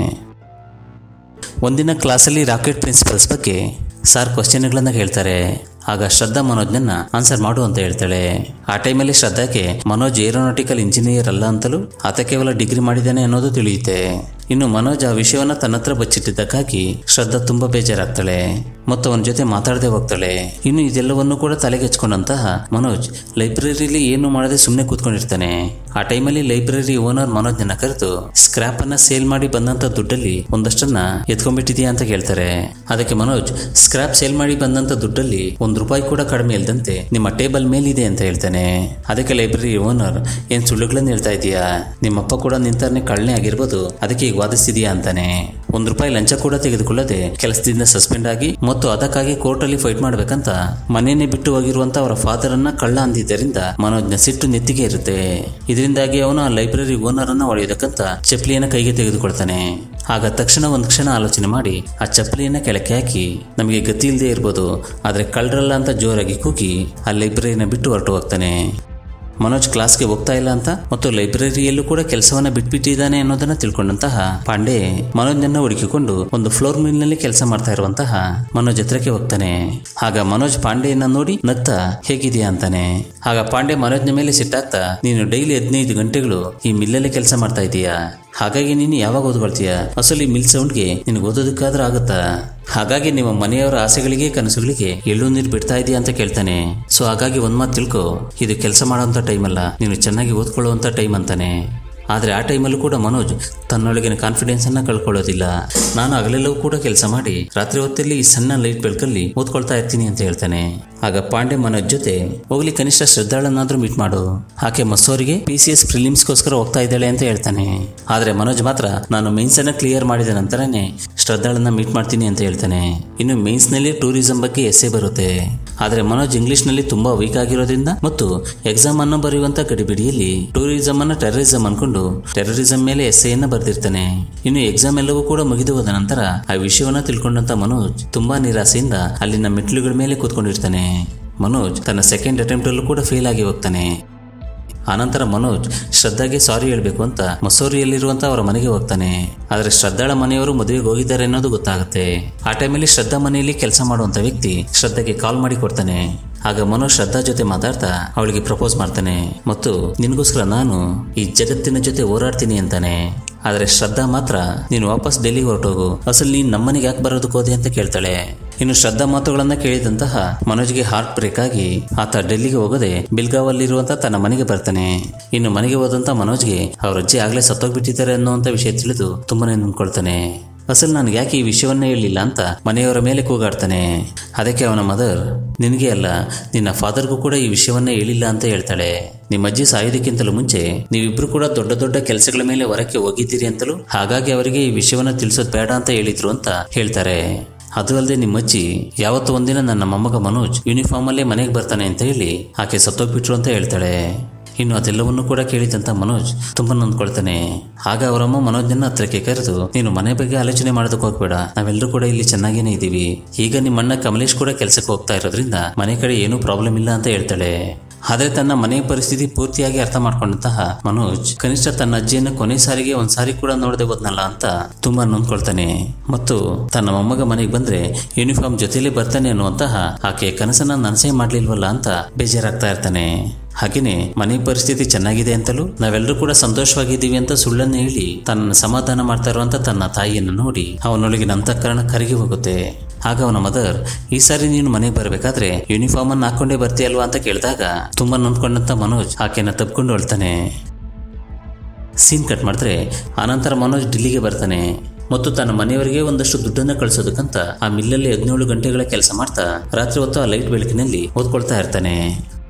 ಒಂದಿನ ಕ್ಲಾಸಲ್ಲಿ ರಾಕೆಟ್ ಪ್ರಿನ್ಸಿಪಲ್ಸ್ ಬಗ್ಗೆ ಸಾರ್ ಕ್ವಶನ್ಗಳನ್ನ ಹೇಳ್ತಾರೆ. ಆಗ ಶ್ರದ್ಧಾ ಮನೋಜ್ನನ್ನ ಆನ್ಸರ್ ಮಾಡು ಅಂತ ಹೇಳ್ತಾಳೆ. ಆ ಟೈಮಲ್ಲಿ ಶ್ರದ್ಧಾಗೆ ಮನೋಜ್ ಏರೋನಾಟಿಕಲ್ ಇಂಜಿನಿಯರ್ ಅಲ್ಲ ಅಂತಲೂ ಆತ ಕೇವಲ ಡಿಗ್ರಿ ಮಾಡಿದ್ದಾನೆ ಅನ್ನೋದು ತಿಳಿಯುತ್ತೆ. ಇನ್ನು ಮನೋಜ್ ಆ ವಿಷಯವನ್ನ ತನ್ನ ಹತ್ರ ಬಚ್ಚಿಟ್ಟಿದ್ದಕ್ಕಾಗಿ ಶ್ರದ್ಧಾ ತುಂಬಾ ಬೇಜಾರಾಗ್ತಾಳೆ ಮತ್ತು ಅವನ ಜೊತೆ ಮಾತಾಡದೆ ಹೋಗ್ತಾಳೆ. ಇನ್ನು ಇದೆಲ್ಲವನ್ನು ಕೂಡ ತಲೆಗೆ ಹಚ್ಕೊಂಡಂತಹ ಮನೋಜ್ ಲೈಬ್ರರಿಲಿ ಏನು ಮಾಡದೆ ಸುಮ್ಮನೆ ಕೂತ್ಕೊಂಡಿರ್ತಾನೆ. ಆ ಟೈಮಲ್ಲಿ ಲೈಬ್ರರಿ ಓನರ್ ಮನೋಜ್ನ ಕರೆದು ಸ್ಕ್ರಾಪ್ ಅನ್ನ ಸೇಲ್ ಮಾಡಿ ಬಂದಂತ ದುಡ್ಡಲ್ಲಿ ಒಂದಷ್ಟನ್ನ ಎತ್ಕೊಂಡ್ಬಿಟ್ಟಿದ್ಯಾ ಅಂತ ಕೇಳ್ತಾರೆ. ಅದಕ್ಕೆ ಮನೋಜ್ ಸ್ಕ್ರಾಪ್ ಸೇಲ್ ಮಾಡಿ ಬಂದಂತ ದುಡ್ಡಲ್ಲಿ ಒಂದ್ ರೂಪಾಯಿ ಕೂಡ ಕಡಿಮೆ ಇಲ್ದಂತೆ ನಿಮ್ಮ ಟೇಬಲ್ ಮೇಲಿದೆ ಅಂತ ಹೇಳ್ತಾನೆ. ಅದಕ್ಕೆ ಲೈಬ್ರರಿ ಓನರ್ ಏನ್ ಸುಳ್ಳುಗಳನ್ನ ಹೇಳ್ತಾ ಇದೀಯಾ, ನಿಮ್ಮಪ್ಪ ಕೂಡ ನಿಂತಾರನೆ ಕಳ್ಳನೆ ಆಗಿರ್ಬೋದು, ಅದಕ್ಕೆ ಈಗ ವಾದಿಸ್ತಿದ್ಯಾ ಅಂತಾನೆ. ಒಂದ್ ರೂಪಾಯಿ ಲಂಚ ಕೂಡ ತೆಗೆದುಕೊಳ್ಳದೆ ಕೆಲಸದಿಂದ ಸಸ್ಪೆಂಡ್ ಆಗಿ ಮತ್ತು ಅದಕ್ಕಾಗಿ ಕೋರ್ಟ್ ಅಲ್ಲಿ ಫೈಟ್ ಮಾಡ್ಬೇಕಂತ ಮನೆಯನ್ನೇ ಬಿಟ್ಟು ಹೋಗಿರುವಂತ ಅವರ ಫಾದರ್ ಅನ್ನ ಕಳ್ಳ ಅಂದಿದ್ದರಿಂದ ಮನೋಜ್ನ ಸಿಟ್ಟು ನೆತ್ತಿಗೆ ಇರುತ್ತೆ. ಇದರಿಂದಾಗಿ ಅವನು ಆ ಲೈಬ್ರರಿ ಓನರ್ ಅನ್ನ ಹೊಡೆಯೋದಕ್ಕಂತ ಚಪ್ಪಲಿಯನ್ನ ಕೈಗೆ ತೆಗೆದುಕೊಳ್ತಾನೆ. ಆಗ ತಕ್ಷಣ ಒಂದ್ ಕ್ಷಣ ಆಲೋಚನೆ ಮಾಡಿ ಆ ಚಪ್ಪಲಿಯನ್ನ ಕೆಳಕ್ಕೆ ಹಾಕಿ ನಮಗೆ ಗತಿ ಇಲ್ಲದೆ ಇರ್ಬೋದು, ಆದ್ರೆ ಕಳ್ಳರಲ್ಲ ಅಂತ ಜೋರಾಗಿ ಕೂಗಿ ಆ ಲೈಬ್ರರಿನ ಬಿಟ್ಟು ಹೊರಟು ಹೋಗ್ತಾನೆ. ಮನೋಜ್ ಕ್ಲಾಸ್ಗೆ ಹೋಗ್ತಾ ಇಲ್ಲ ಅಂತ ಮತ್ತು ಲೈಬ್ರರಿಯಲ್ಲೂ ಕೂಡ ಕೆಲಸವನ್ನ ಬಿಟ್ಬಿಟ್ಟಿದ್ದಾನೆ ಅನ್ನೋದನ್ನ ತಿಳ್ಕೊಂಡಂತಹ ಪಾಂಡೆ ಮನೋಜ್ನನ್ನ ಹುಡುಕಿಕೊಂಡು ಒಂದು ಫ್ಲೋರ್ ಮಿಲ್ ನಲ್ಲಿ ಕೆಲಸ ಮಾಡ್ತಾ ಇರುವಂತಹ ಮನೋಜ್ ಹತ್ರಕ್ಕೆ ಹೋಗ್ತಾನೆ. ಆಗ ಮನೋಜ್ ಪಾಂಡೆಯನ್ನ ನೋಡಿ ನಗ್ತಾ ಹೇಗಿದೆಯಾ ಅಂತಾನೆ. ಆಗ ಪಾಂಡೆ ಮನೋಜ್ನ ಮೇಲೆ ಸಿಟ್ಟಾಗ್ತಾ ನೀನು ಡೈಲಿ ಹದಿನೈದು ಗಂಟೆಗಳು ಈ ಮಿಲ್ಲಲ್ಲಿ ಕೆಲಸ ಮಾಡ್ತಾ ಇದೀಯಾ, ಹಾಗಾಗಿ ನೀನು ಯಾವಾಗ ಓದ್ಕೊಳ್ತೀಯ, ಅಸಲು ಈ ಮಿಲ್ ಸೌಂಡ್ಗೆ ನಿನಗೆ ಓದೋದಕ್ಕಾದ್ರೂ ಆಗುತ್ತಾ, ಹಾಗಾಗಿ ನಿಮ್ಮ ಮನೆಯವರ ಆಸೆಗಳಿಗೆ ಕನಸುಗಳಿಗೆ ಎಳ್ಳು ನೀರು ಬಿಡ್ತಾ ಇದೆಯಾ ಅಂತ ಕೇಳ್ತಾನೆ. ಸೊ ಹಾಗಾಗಿ ಒಂದ್ ಮಾತು ತಿಳ್ಕೊ, ಇದು ಕೆಲಸ ಮಾಡೋಂಥ ಟೈಮ್ ಅಲ್ಲ, ನೀನು ಚೆನ್ನಾಗಿ ಓದ್ಕೊಳ್ಳುವಂತ ಟೈಮ್ ಅಂತಾನೆ. ಆದರೆ ಆ ಟೈಮಲ್ಲೂ ಕೂಡ ಮನೋಜ್ ತನ್ನೊಳಗಿನ ಕಾನ್ಫಿಡೆನ್ಸ್ ಅನ್ನ ಕಳ್ಕೊಳ್ಳೋದಿಲ್ಲ. ನಾನು ಹಗಲೆಲ್ಲವೂ ಕೂಡ ಕೆಲಸ ಮಾಡಿ ರಾತ್ರಿ ಹೊತ್ತಲ್ಲಿ ಈ ಸಣ್ಣ ಲೈಟ್ ಬೆಳಕಲ್ಲಿ ಓದ್ಕೊಳ್ತಾ ಇರ್ತೀನಿ ಅಂತ ಹೇಳ್ತಾನೆ. ಆಗ ಪಾಂಡೆ ಮನೋಜ್ ಜೊತೆ ಹೋಗ್ಲಿ ಕನಿಷ್ಠ ಶ್ರದ್ಧಾಳನ್ನಾದ್ರೂ ಮೀಟ್ ಮಾಡು, ಆಕೆ ಮಸೂರಿಗೆ ಪಿ ಸಿ ಎಸ್ ಪ್ರಿಲಿಮ್ಸ್ಗೋಸ್ಕರ ಹೋಗ್ತಾ ಇದ್ದಾಳೆ ಅಂತ ಹೇಳ್ತಾನೆ. ಆದ್ರೆ ಮನೋಜ್ ಮಾತ್ರ ನಾನು ಮೇನ್ಸ್ ಅನ್ನ ಕ್ಲಿಯರ್ ಮಾಡಿದ ನಂತರನೇ ಶ್ರದ್ಧಾಳನ್ನ ಮೀಟ್ ಮಾಡ್ತೀನಿ ಅಂತ ಹೇಳ್ತಾನೆ. ಇನ್ನು ಮೇನ್ಸ್ ನಲ್ಲಿ ಟೂರಿಸಂ ಬಗ್ಗೆ ಎಸ್ಸೆ ಬರುತ್ತೆ, ಆದ್ರೆ ಮನೋಜ್ ಇಂಗ್ಲಿಷ್ ನಲ್ಲಿ ತುಂಬಾ ವೀಕ್ ಆಗಿರೋದ್ರಿಂದ ಮತ್ತು ಎಕ್ಸಾಮ್ ಅನ್ನು ಬರೆಯುವಂತ ಗಡಿಬಿಡಿಯಲ್ಲಿ ಟೂರಿಸಂ ಅನ್ನ ಟೆರರಿಸಂ ಅನ್ಕೊಂಡು ಟೆರರಿಸಂ ಮೇಲೆ ಎಸ್ಸೆಯನ್ನ ಬರ್ದಿರ್ತಾನೆ. ಇನ್ನು ಎಕ್ಸಾಮ್ ಎಲ್ಲವೂ ಕೂಡ ಮುಗಿದು ಹೋದ ನಂತರ ಆ ವಿಷಯವನ್ನ ತಿಳ್ಕೊಂಡಂತ ಮನೋಜ್ ತುಂಬಾ ನಿರಾಸೆಯಿಂದ ಅಲ್ಲಿನ ಮೆಟ್ಲುಗಳ ಮೇಲೆ ಕೂತ್ಕೊಂಡಿರ್ತಾನೆ. ಮನೋಜ್ ತನ್ನ ಸೆಕೆಂಡ್ ಅಟೆಂಪ್ಟ್ ಅಲ್ಲೂ ಕೂಡ ಫೇಲ್ ಆಗಿ ಹೋಗ್ತಾನೆ. ಆನಂತರ ಮನೋಜ್ ಶ್ರದ್ಧಾಗೆ ಸಾರಿ ಹೇಳ್ಬೇಕು ಅಂತ ಮಸೂರಿಯಲ್ಲಿರುವಂತ ಅವರ ಮನೆಗೆ ಹೋಗ್ತಾನೆ. ಆದ್ರೆ ಶ್ರದ್ಧಾಳ ಮನೆಯವರು ಮದುವೆಗೆ ಹೋಗಿದ್ದಾರೆ ಅನ್ನೋದು ಗೊತ್ತಾಗುತ್ತೆ. ಆ ಟೈಮಲ್ಲಿ ಶ್ರದ್ಧಾ ಮನೆಯಲ್ಲಿ ಕೆಲಸ ಮಾಡುವಂತ ವ್ಯಕ್ತಿ ಶ್ರದ್ಧಾಗೆ ಕಾಲ್ ಮಾಡಿ ಕೊಡ್ತಾನೆ. ಆಗ ಮನೋಜ್ ಶ್ರದ್ಧಾ ಜೊತೆ ಮಾತಾಡ್ತಾ ಅವಳಿಗೆ ಪ್ರಪೋಸ್ ಮಾಡ್ತಾನೆ ಮತ್ತು ನಿನಗೋಸ್ಕರ ನಾನು ಈ ಜಗತ್ತಿನ ಜೊತೆ ಹೋರಾಡ್ತೀನಿ ಅಂತಾನೆ. ಆದ್ರೆ ಶ್ರದ್ಧಾ ಮಾತ್ರ ನೀನು ವಾಪಸ್ ಡೆಲ್ಲಿಗೆ ಹೊರಟೋಗು, ಅಸಲು ನೀನ್ ನಮ್ಮನೆಗೆ ಯಾಕೆ ಬರೋದಕ್ಕೆ ಹೋದೆ ಅಂತ ಕೇಳ್ತಾಳೆ. ಇನ್ನು ಶ್ರದ್ಧಾ ಮಾತುಗಳನ್ನ ಕೇಳಿದಂತಹ ಮನೋಜ್ಗೆ ಹಾರ್ಟ್ ಬ್ರೇಕ್ ಆಗಿ ಆತ ಡೆಲ್ಲಿಗೆ ಹೋಗದೆ ಬೆಲ್ಗಾವಲ್ಲಿರುವಂತಹ ತನ್ನ ಮನೆಗೆ ಬರ್ತಾನೆ. ಇನ್ನು ಮನೆಗೆ ಹೋದಂತ ಮನೋಜ್ಗೆ ಅವ್ರ ಅಜ್ಜಿ ಆಗ್ಲೇ ಸತ್ತೋಗ್ಬಿಟ್ಟಿದ್ದಾರೆ ಅನ್ನುವಂತ ವಿಷಯ ತಿಳಿದು ತುಂಬಾನೇ ನೊಂದ್ಕೊಳ್ತಾನೆ. ಅಸಲು ನನಗೆ ಯಾಕೆ ಈ ವಿಷಯವನ್ನೇ ಹೇಳಿಲ್ಲ ಅಂತ ಮನೆಯವರ ಮೇಲೆ ಕೂಗಾಡ್ತಾನೆ. ಅದಕ್ಕೆ ಅವನ ಮದರ್ ನಿನಗೆ ಅಲ್ಲ ನಿನ್ನ ಫಾದರ್ಗೂ ಕೂಡ ಈ ವಿಷಯವನ್ನೇ ಹೇಳಿಲ್ಲ ಅಂತ ಹೇಳ್ತಾಳೆ. ನಿಮ್ಮ ಅಜ್ಜಿ ಸಾಯೋದಕ್ಕಿಂತಲೂ ಮುಂಚೆ ನೀವಿಬ್ರು ಕೂಡ ದೊಡ್ಡ ದೊಡ್ಡ ಕೆಲಸಗಳ ಮೇಲೆ ಹೊರಕ್ಕೆ ಹೋಗಿದ್ದೀರಿ ಅಂತಲೂ, ಹಾಗಾಗಿ ಅವರಿಗೆ ಈ ವಿಷಯವನ್ನ ತಿಳಿಸೋದು ಬೇಡ ಅಂತ ಹೇಳಿದ್ರು ಅಂತ ಹೇಳ್ತಾರೆ. ಅದು ಅಲ್ಲದೆ ನಿಮ್ಮಜ್ಜಿ ಯಾವತ್ತೂ ಒಂದಿನ ನನ್ನ ಮೊಮ್ಮಗ ಮನೋಜ್ ಯೂನಿಫಾರ್ಮ್ ಅಲ್ಲೇ ಮನೆಗೆ ಬರ್ತಾನೆ ಅಂತ ಹೇಳಿ ಆಕೆ ಸತ್ತೋಗ್ಬಿಟ್ರು ಅಂತ ಹೇಳ್ತಾಳೆ. ಇನ್ನು ಅದೆಲ್ಲವನ್ನು ಕೂಡ ಕೇಳಿದಂತ ಮನೋಜ್ ತುಂಬಾ ನೊಂದ್ಕೊಳ್ತಾನೆ. ಆಗ ಅವರಮ್ಮ ಮನೋಜ್ನ ಹತ್ರಕ್ಕೆ ಕರೆದು ನೀನು ಮನೆ ಬಗ್ಗೆ ಆಲೋಚನೆ ಮಾಡೋದಕ್ಕೆ ಹೋಗ್ಬೇಡ, ನಾವೆಲ್ಲರೂ ಕೂಡ ಇಲ್ಲಿ ಚೆನ್ನಾಗೇನೆ ಇದೀವಿ, ಈಗ ನಿಮ್ಮ ಅಣ್ಣ ಕಮಲೇಶ್ ಕೂಡ ಕೆಲಸಕ್ಕೆ ಹೋಗ್ತಾ ಇರೋದ್ರಿಂದ ಮನೆ ಕಡೆ ಏನೂ ಪ್ರಾಬ್ಲಮ್ ಇಲ್ಲ ಅಂತ ಹೇಳ್ತಾಳೆ. ಆದ್ರೆ ತನ್ನ ಮನೆಯ ಪರಿಸ್ಥಿತಿ ಪೂರ್ತಿಯಾಗಿ ಅರ್ಥ ಮಾಡ್ಕೊಂಡಂತಹ ಮನೋಜ್ ಕನಿಷ್ಠ ತನ್ನ ಅಜ್ಜಿಯನ್ನು ಕೊನೆ ಸಾರಿಗೆ ಒಂದ್ಸಾರಿ ಕೂಡ ನೋಡದೆ ಹೋದ್ನಲ್ಲ ಅಂತ ತುಂಬಾ ನೊಂದ್ಕೊಳ್ತಾನೆ ಮತ್ತು ತನ್ನ ಮೊಮ್ಮಗ ಮನೆಗೆ ಬಂದ್ರೆ ಯೂನಿಫಾರ್ಮ್ ಜೊತೆಲೇ ಬರ್ತಾನೆ ಅನ್ನುವಂತಹ ಆಕೆ ಕನಸನ್ನ ನನಸೇ ಮಾಡ್ಲಿಲ್ವಲ್ಲ ಅಂತ ಬೇಜಾರಾಗ್ತಾ ಇರ್ತಾನೆ. ಹಾಗೇನೆ ಮನೆ ಪರಿಸ್ಥಿತಿ ಚೆನ್ನಾಗಿದೆ ಅಂತಲೂ ನಾವೆಲ್ಲರೂ ಕೂಡ ಸಂತೋಷವಾಗಿದ್ದೀವಿ ಅಂತ ಸುಳ್ಳನ್ನು ಹೇಳಿ ತನ್ನ ಸಮಾಧಾನ ಮಾಡ್ತಾ ಇರುವಂತ ತನ್ನ ತಾಯಿಯನ್ನು ನೋಡಿ ಅವನೊಳಗಿನ ಅಂತಃಕರಣ ಕರಗಿ ಹೋಗುತ್ತೆ. ಆಗ ಅವನ ಮದರ್, ಈ ಸಾರಿ ನೀನು ಮನೆಗೆ ಬರ್ಬೇಕಾದ್ರೆ ಯೂನಿಫಾರ್ಮ್ ಅನ್ನು ಹಾಕೊಂಡೇ ಬರ್ತೀಯಲ್ವಾ ಅಂತ ಕೇಳಿದಾಗ ತುಂಬಾ ನೊಂದ್ಕೊಂಡಂತ ಮನೋಜ್ ಆಕೆನ ತಪ್ಕೊಂಡು ಹೇಳ್ತಾನೆ. ಸೀನ್ ಕಟ್ ಮಾಡಿದ್ರೆ ಆನಂತರ ಮನೋಜ್ ಡಿಲ್ಲಿಗೆ ಬರ್ತಾನೆ ಮತ್ತು ತನ್ನ ಮನೆಯವರಿಗೆ ಒಂದಷ್ಟು ದುಡ್ಡನ್ನ ಕಳಿಸೋದಕ್ಕಂತ ಆ ಮಿಲ್ಲಲ್ಲಿ ಹದಿನೇಳು ಗಂಟೆಗಳ ಕೆಲಸ ಮಾಡ್ತಾ ರಾತ್ರಿ ಹೊತ್ತು ಆ ಲೈಟ್ ಬೆಳಕಿನಲ್ಲಿ ಓದ್ಕೊಳ್ತಾ ಇರ್ತಾನೆ.